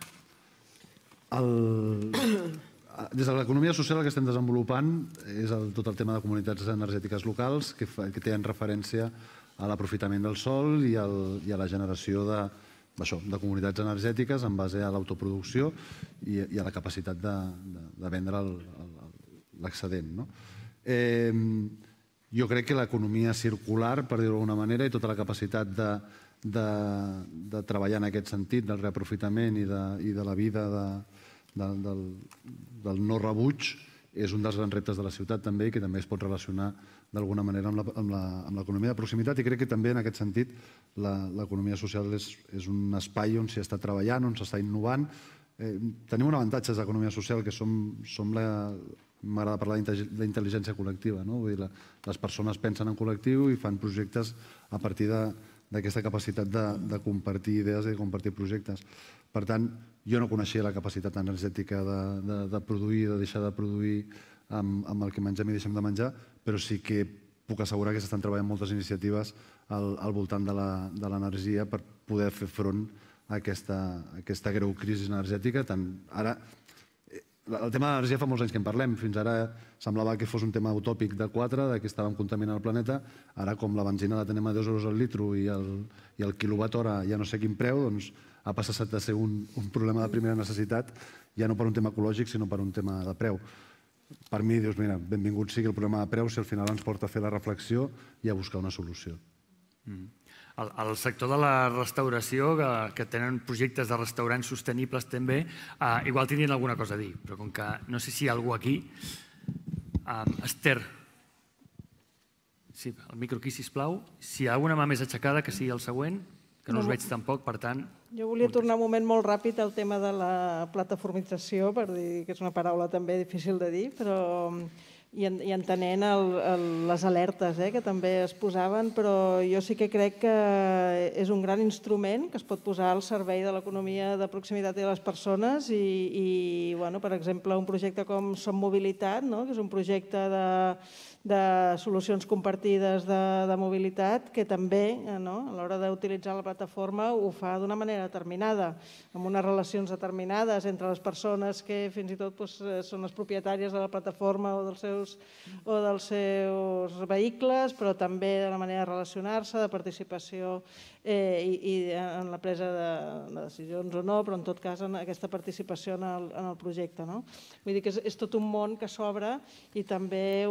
Des de l'economia social el que estem desenvolupant és tot el tema de comunitats energètiques locals que tenen referència a l'aprofitament del sol i a la generació de comunitats energètiques en base a l'autoproducció i a la capacitat de vendre l'excedent. Jo crec que l'economia circular, per dir-ho d'alguna manera, i tota la capacitat de treballar en aquest sentit, del reaprofitament i de la vida del no rebuig, és un dels grans reptes de la ciutat també, i que també es pot relacionar d'alguna manera amb l'economia de proximitat, i crec que també en aquest sentit l'economia social és un espai on s'hi està treballant, on s'està innovant. Tenim un avantatge d'economia social, que som m'agrada parlar d'intel·ligència col·lectiva. Les persones pensen en col·lectiu i fan projectes a partir d'aquesta capacitat de compartir idees i de compartir projectes. Per tant, jo no coneixia la capacitat energètica de produir, de deixar de produir amb el que mengem i deixem de menjar, però sí que puc assegurar que s'estan treballant moltes iniciatives al voltant de l'energia per poder fer front a aquesta greu crisi energètica. Ara, el tema de l'energia fa molts anys que en parlem. Fins ara semblava que fos un tema utòpic de 4, que estàvem contaminant el planeta. Ara, com la benzina la tenim a 2 euros al litro i el quilowatt hora ja no sé quin preu, doncs ha passat de ser un problema de primera necessitat, ja no per un tema ecològic, sinó per un tema de preu. Per mi, dius, mira, benvingut sigui el problema de preu si al final ens porta a fer la reflexió i a buscar una solució. El sector de la restauració, que tenen projectes de restaurants sostenibles també, igual tindrien alguna cosa a dir, però com que no sé si hi ha algú aquí... Esther. Sí, el micro aquí, sisplau. Si hi ha alguna mà més aixecada, que sigui el següent, que no us veig tampoc, per tant... Jo volia tornar un moment molt ràpid al tema de la plataformització, per dir que és una paraula també difícil de dir, però... i entenent les alertes que també es posaven, però jo sí que crec que és un gran instrument que es pot posar al servei de l'economia de proximitat i de les persones i, per exemple, un projecte com Som Mobilitat, que és un projecte de solucions compartides de mobilitat, que també, a l'hora d'utilitzar la plataforma, ho fa d'una manera determinada, amb unes relacions determinades entre les persones que fins i tot són les propietàries de la plataforma o dels seus vehicles, però també de la manera de relacionar-se, de participació i en la presa de decisions o no, però en tot cas en aquesta participació en el projecte. Vull dir que és tot un món que s'obre i també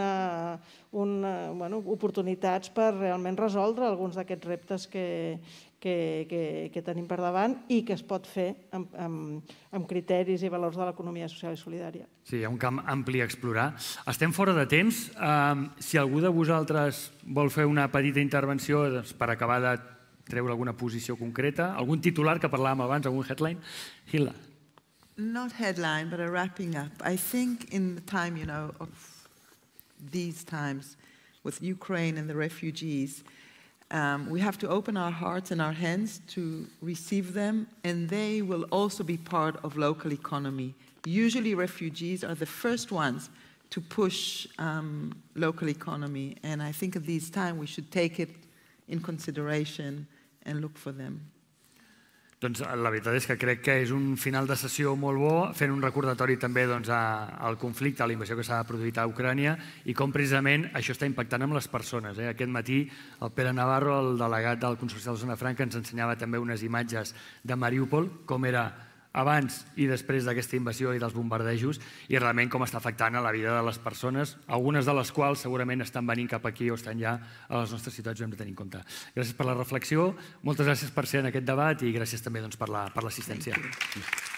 oportunitats per realment resoldre alguns d'aquests reptes que tenim per davant i que es pot fer amb criteris i valors de l'economia social i solidària. Sí, hi ha un camp ampli a explorar. Estem fora de temps. Si algú de vosaltres vol fer una petita intervenció per acabar de treure alguna posició concreta, algun titular que parlàvem abans, algun headline? Hilda. Not headline, but a wrapping up. I think in the time, of these times with Ukraine and the refugees, we have to open our hearts and our hands to receive them, and they will also be part of local economy. Usually refugees are the first ones to push local economy, and I think at this time we should take it in consideration and look for them. Doncs la veritat és que crec que és un final de sessió molt bo, fent un recordatori també al conflicte, a la invasió que s'ha produït a Ucrània i com precisament això està impactant amb les persones. Aquest matí el Pere Navarro, el delegat del Consorci de la Zona Franca, ens ensenyava també unes imatges de Mariúpol, com era abans i després d'aquesta invasió i dels bombardejos i realment com està afectant a la vida de les persones, algunes de les quals segurament estan venint cap aquí o estan ja a les nostres ciutats, ho hem de tenir en compte. Gràcies per la reflexió, moltes gràcies per ser en aquest debat i gràcies també per l'assistència.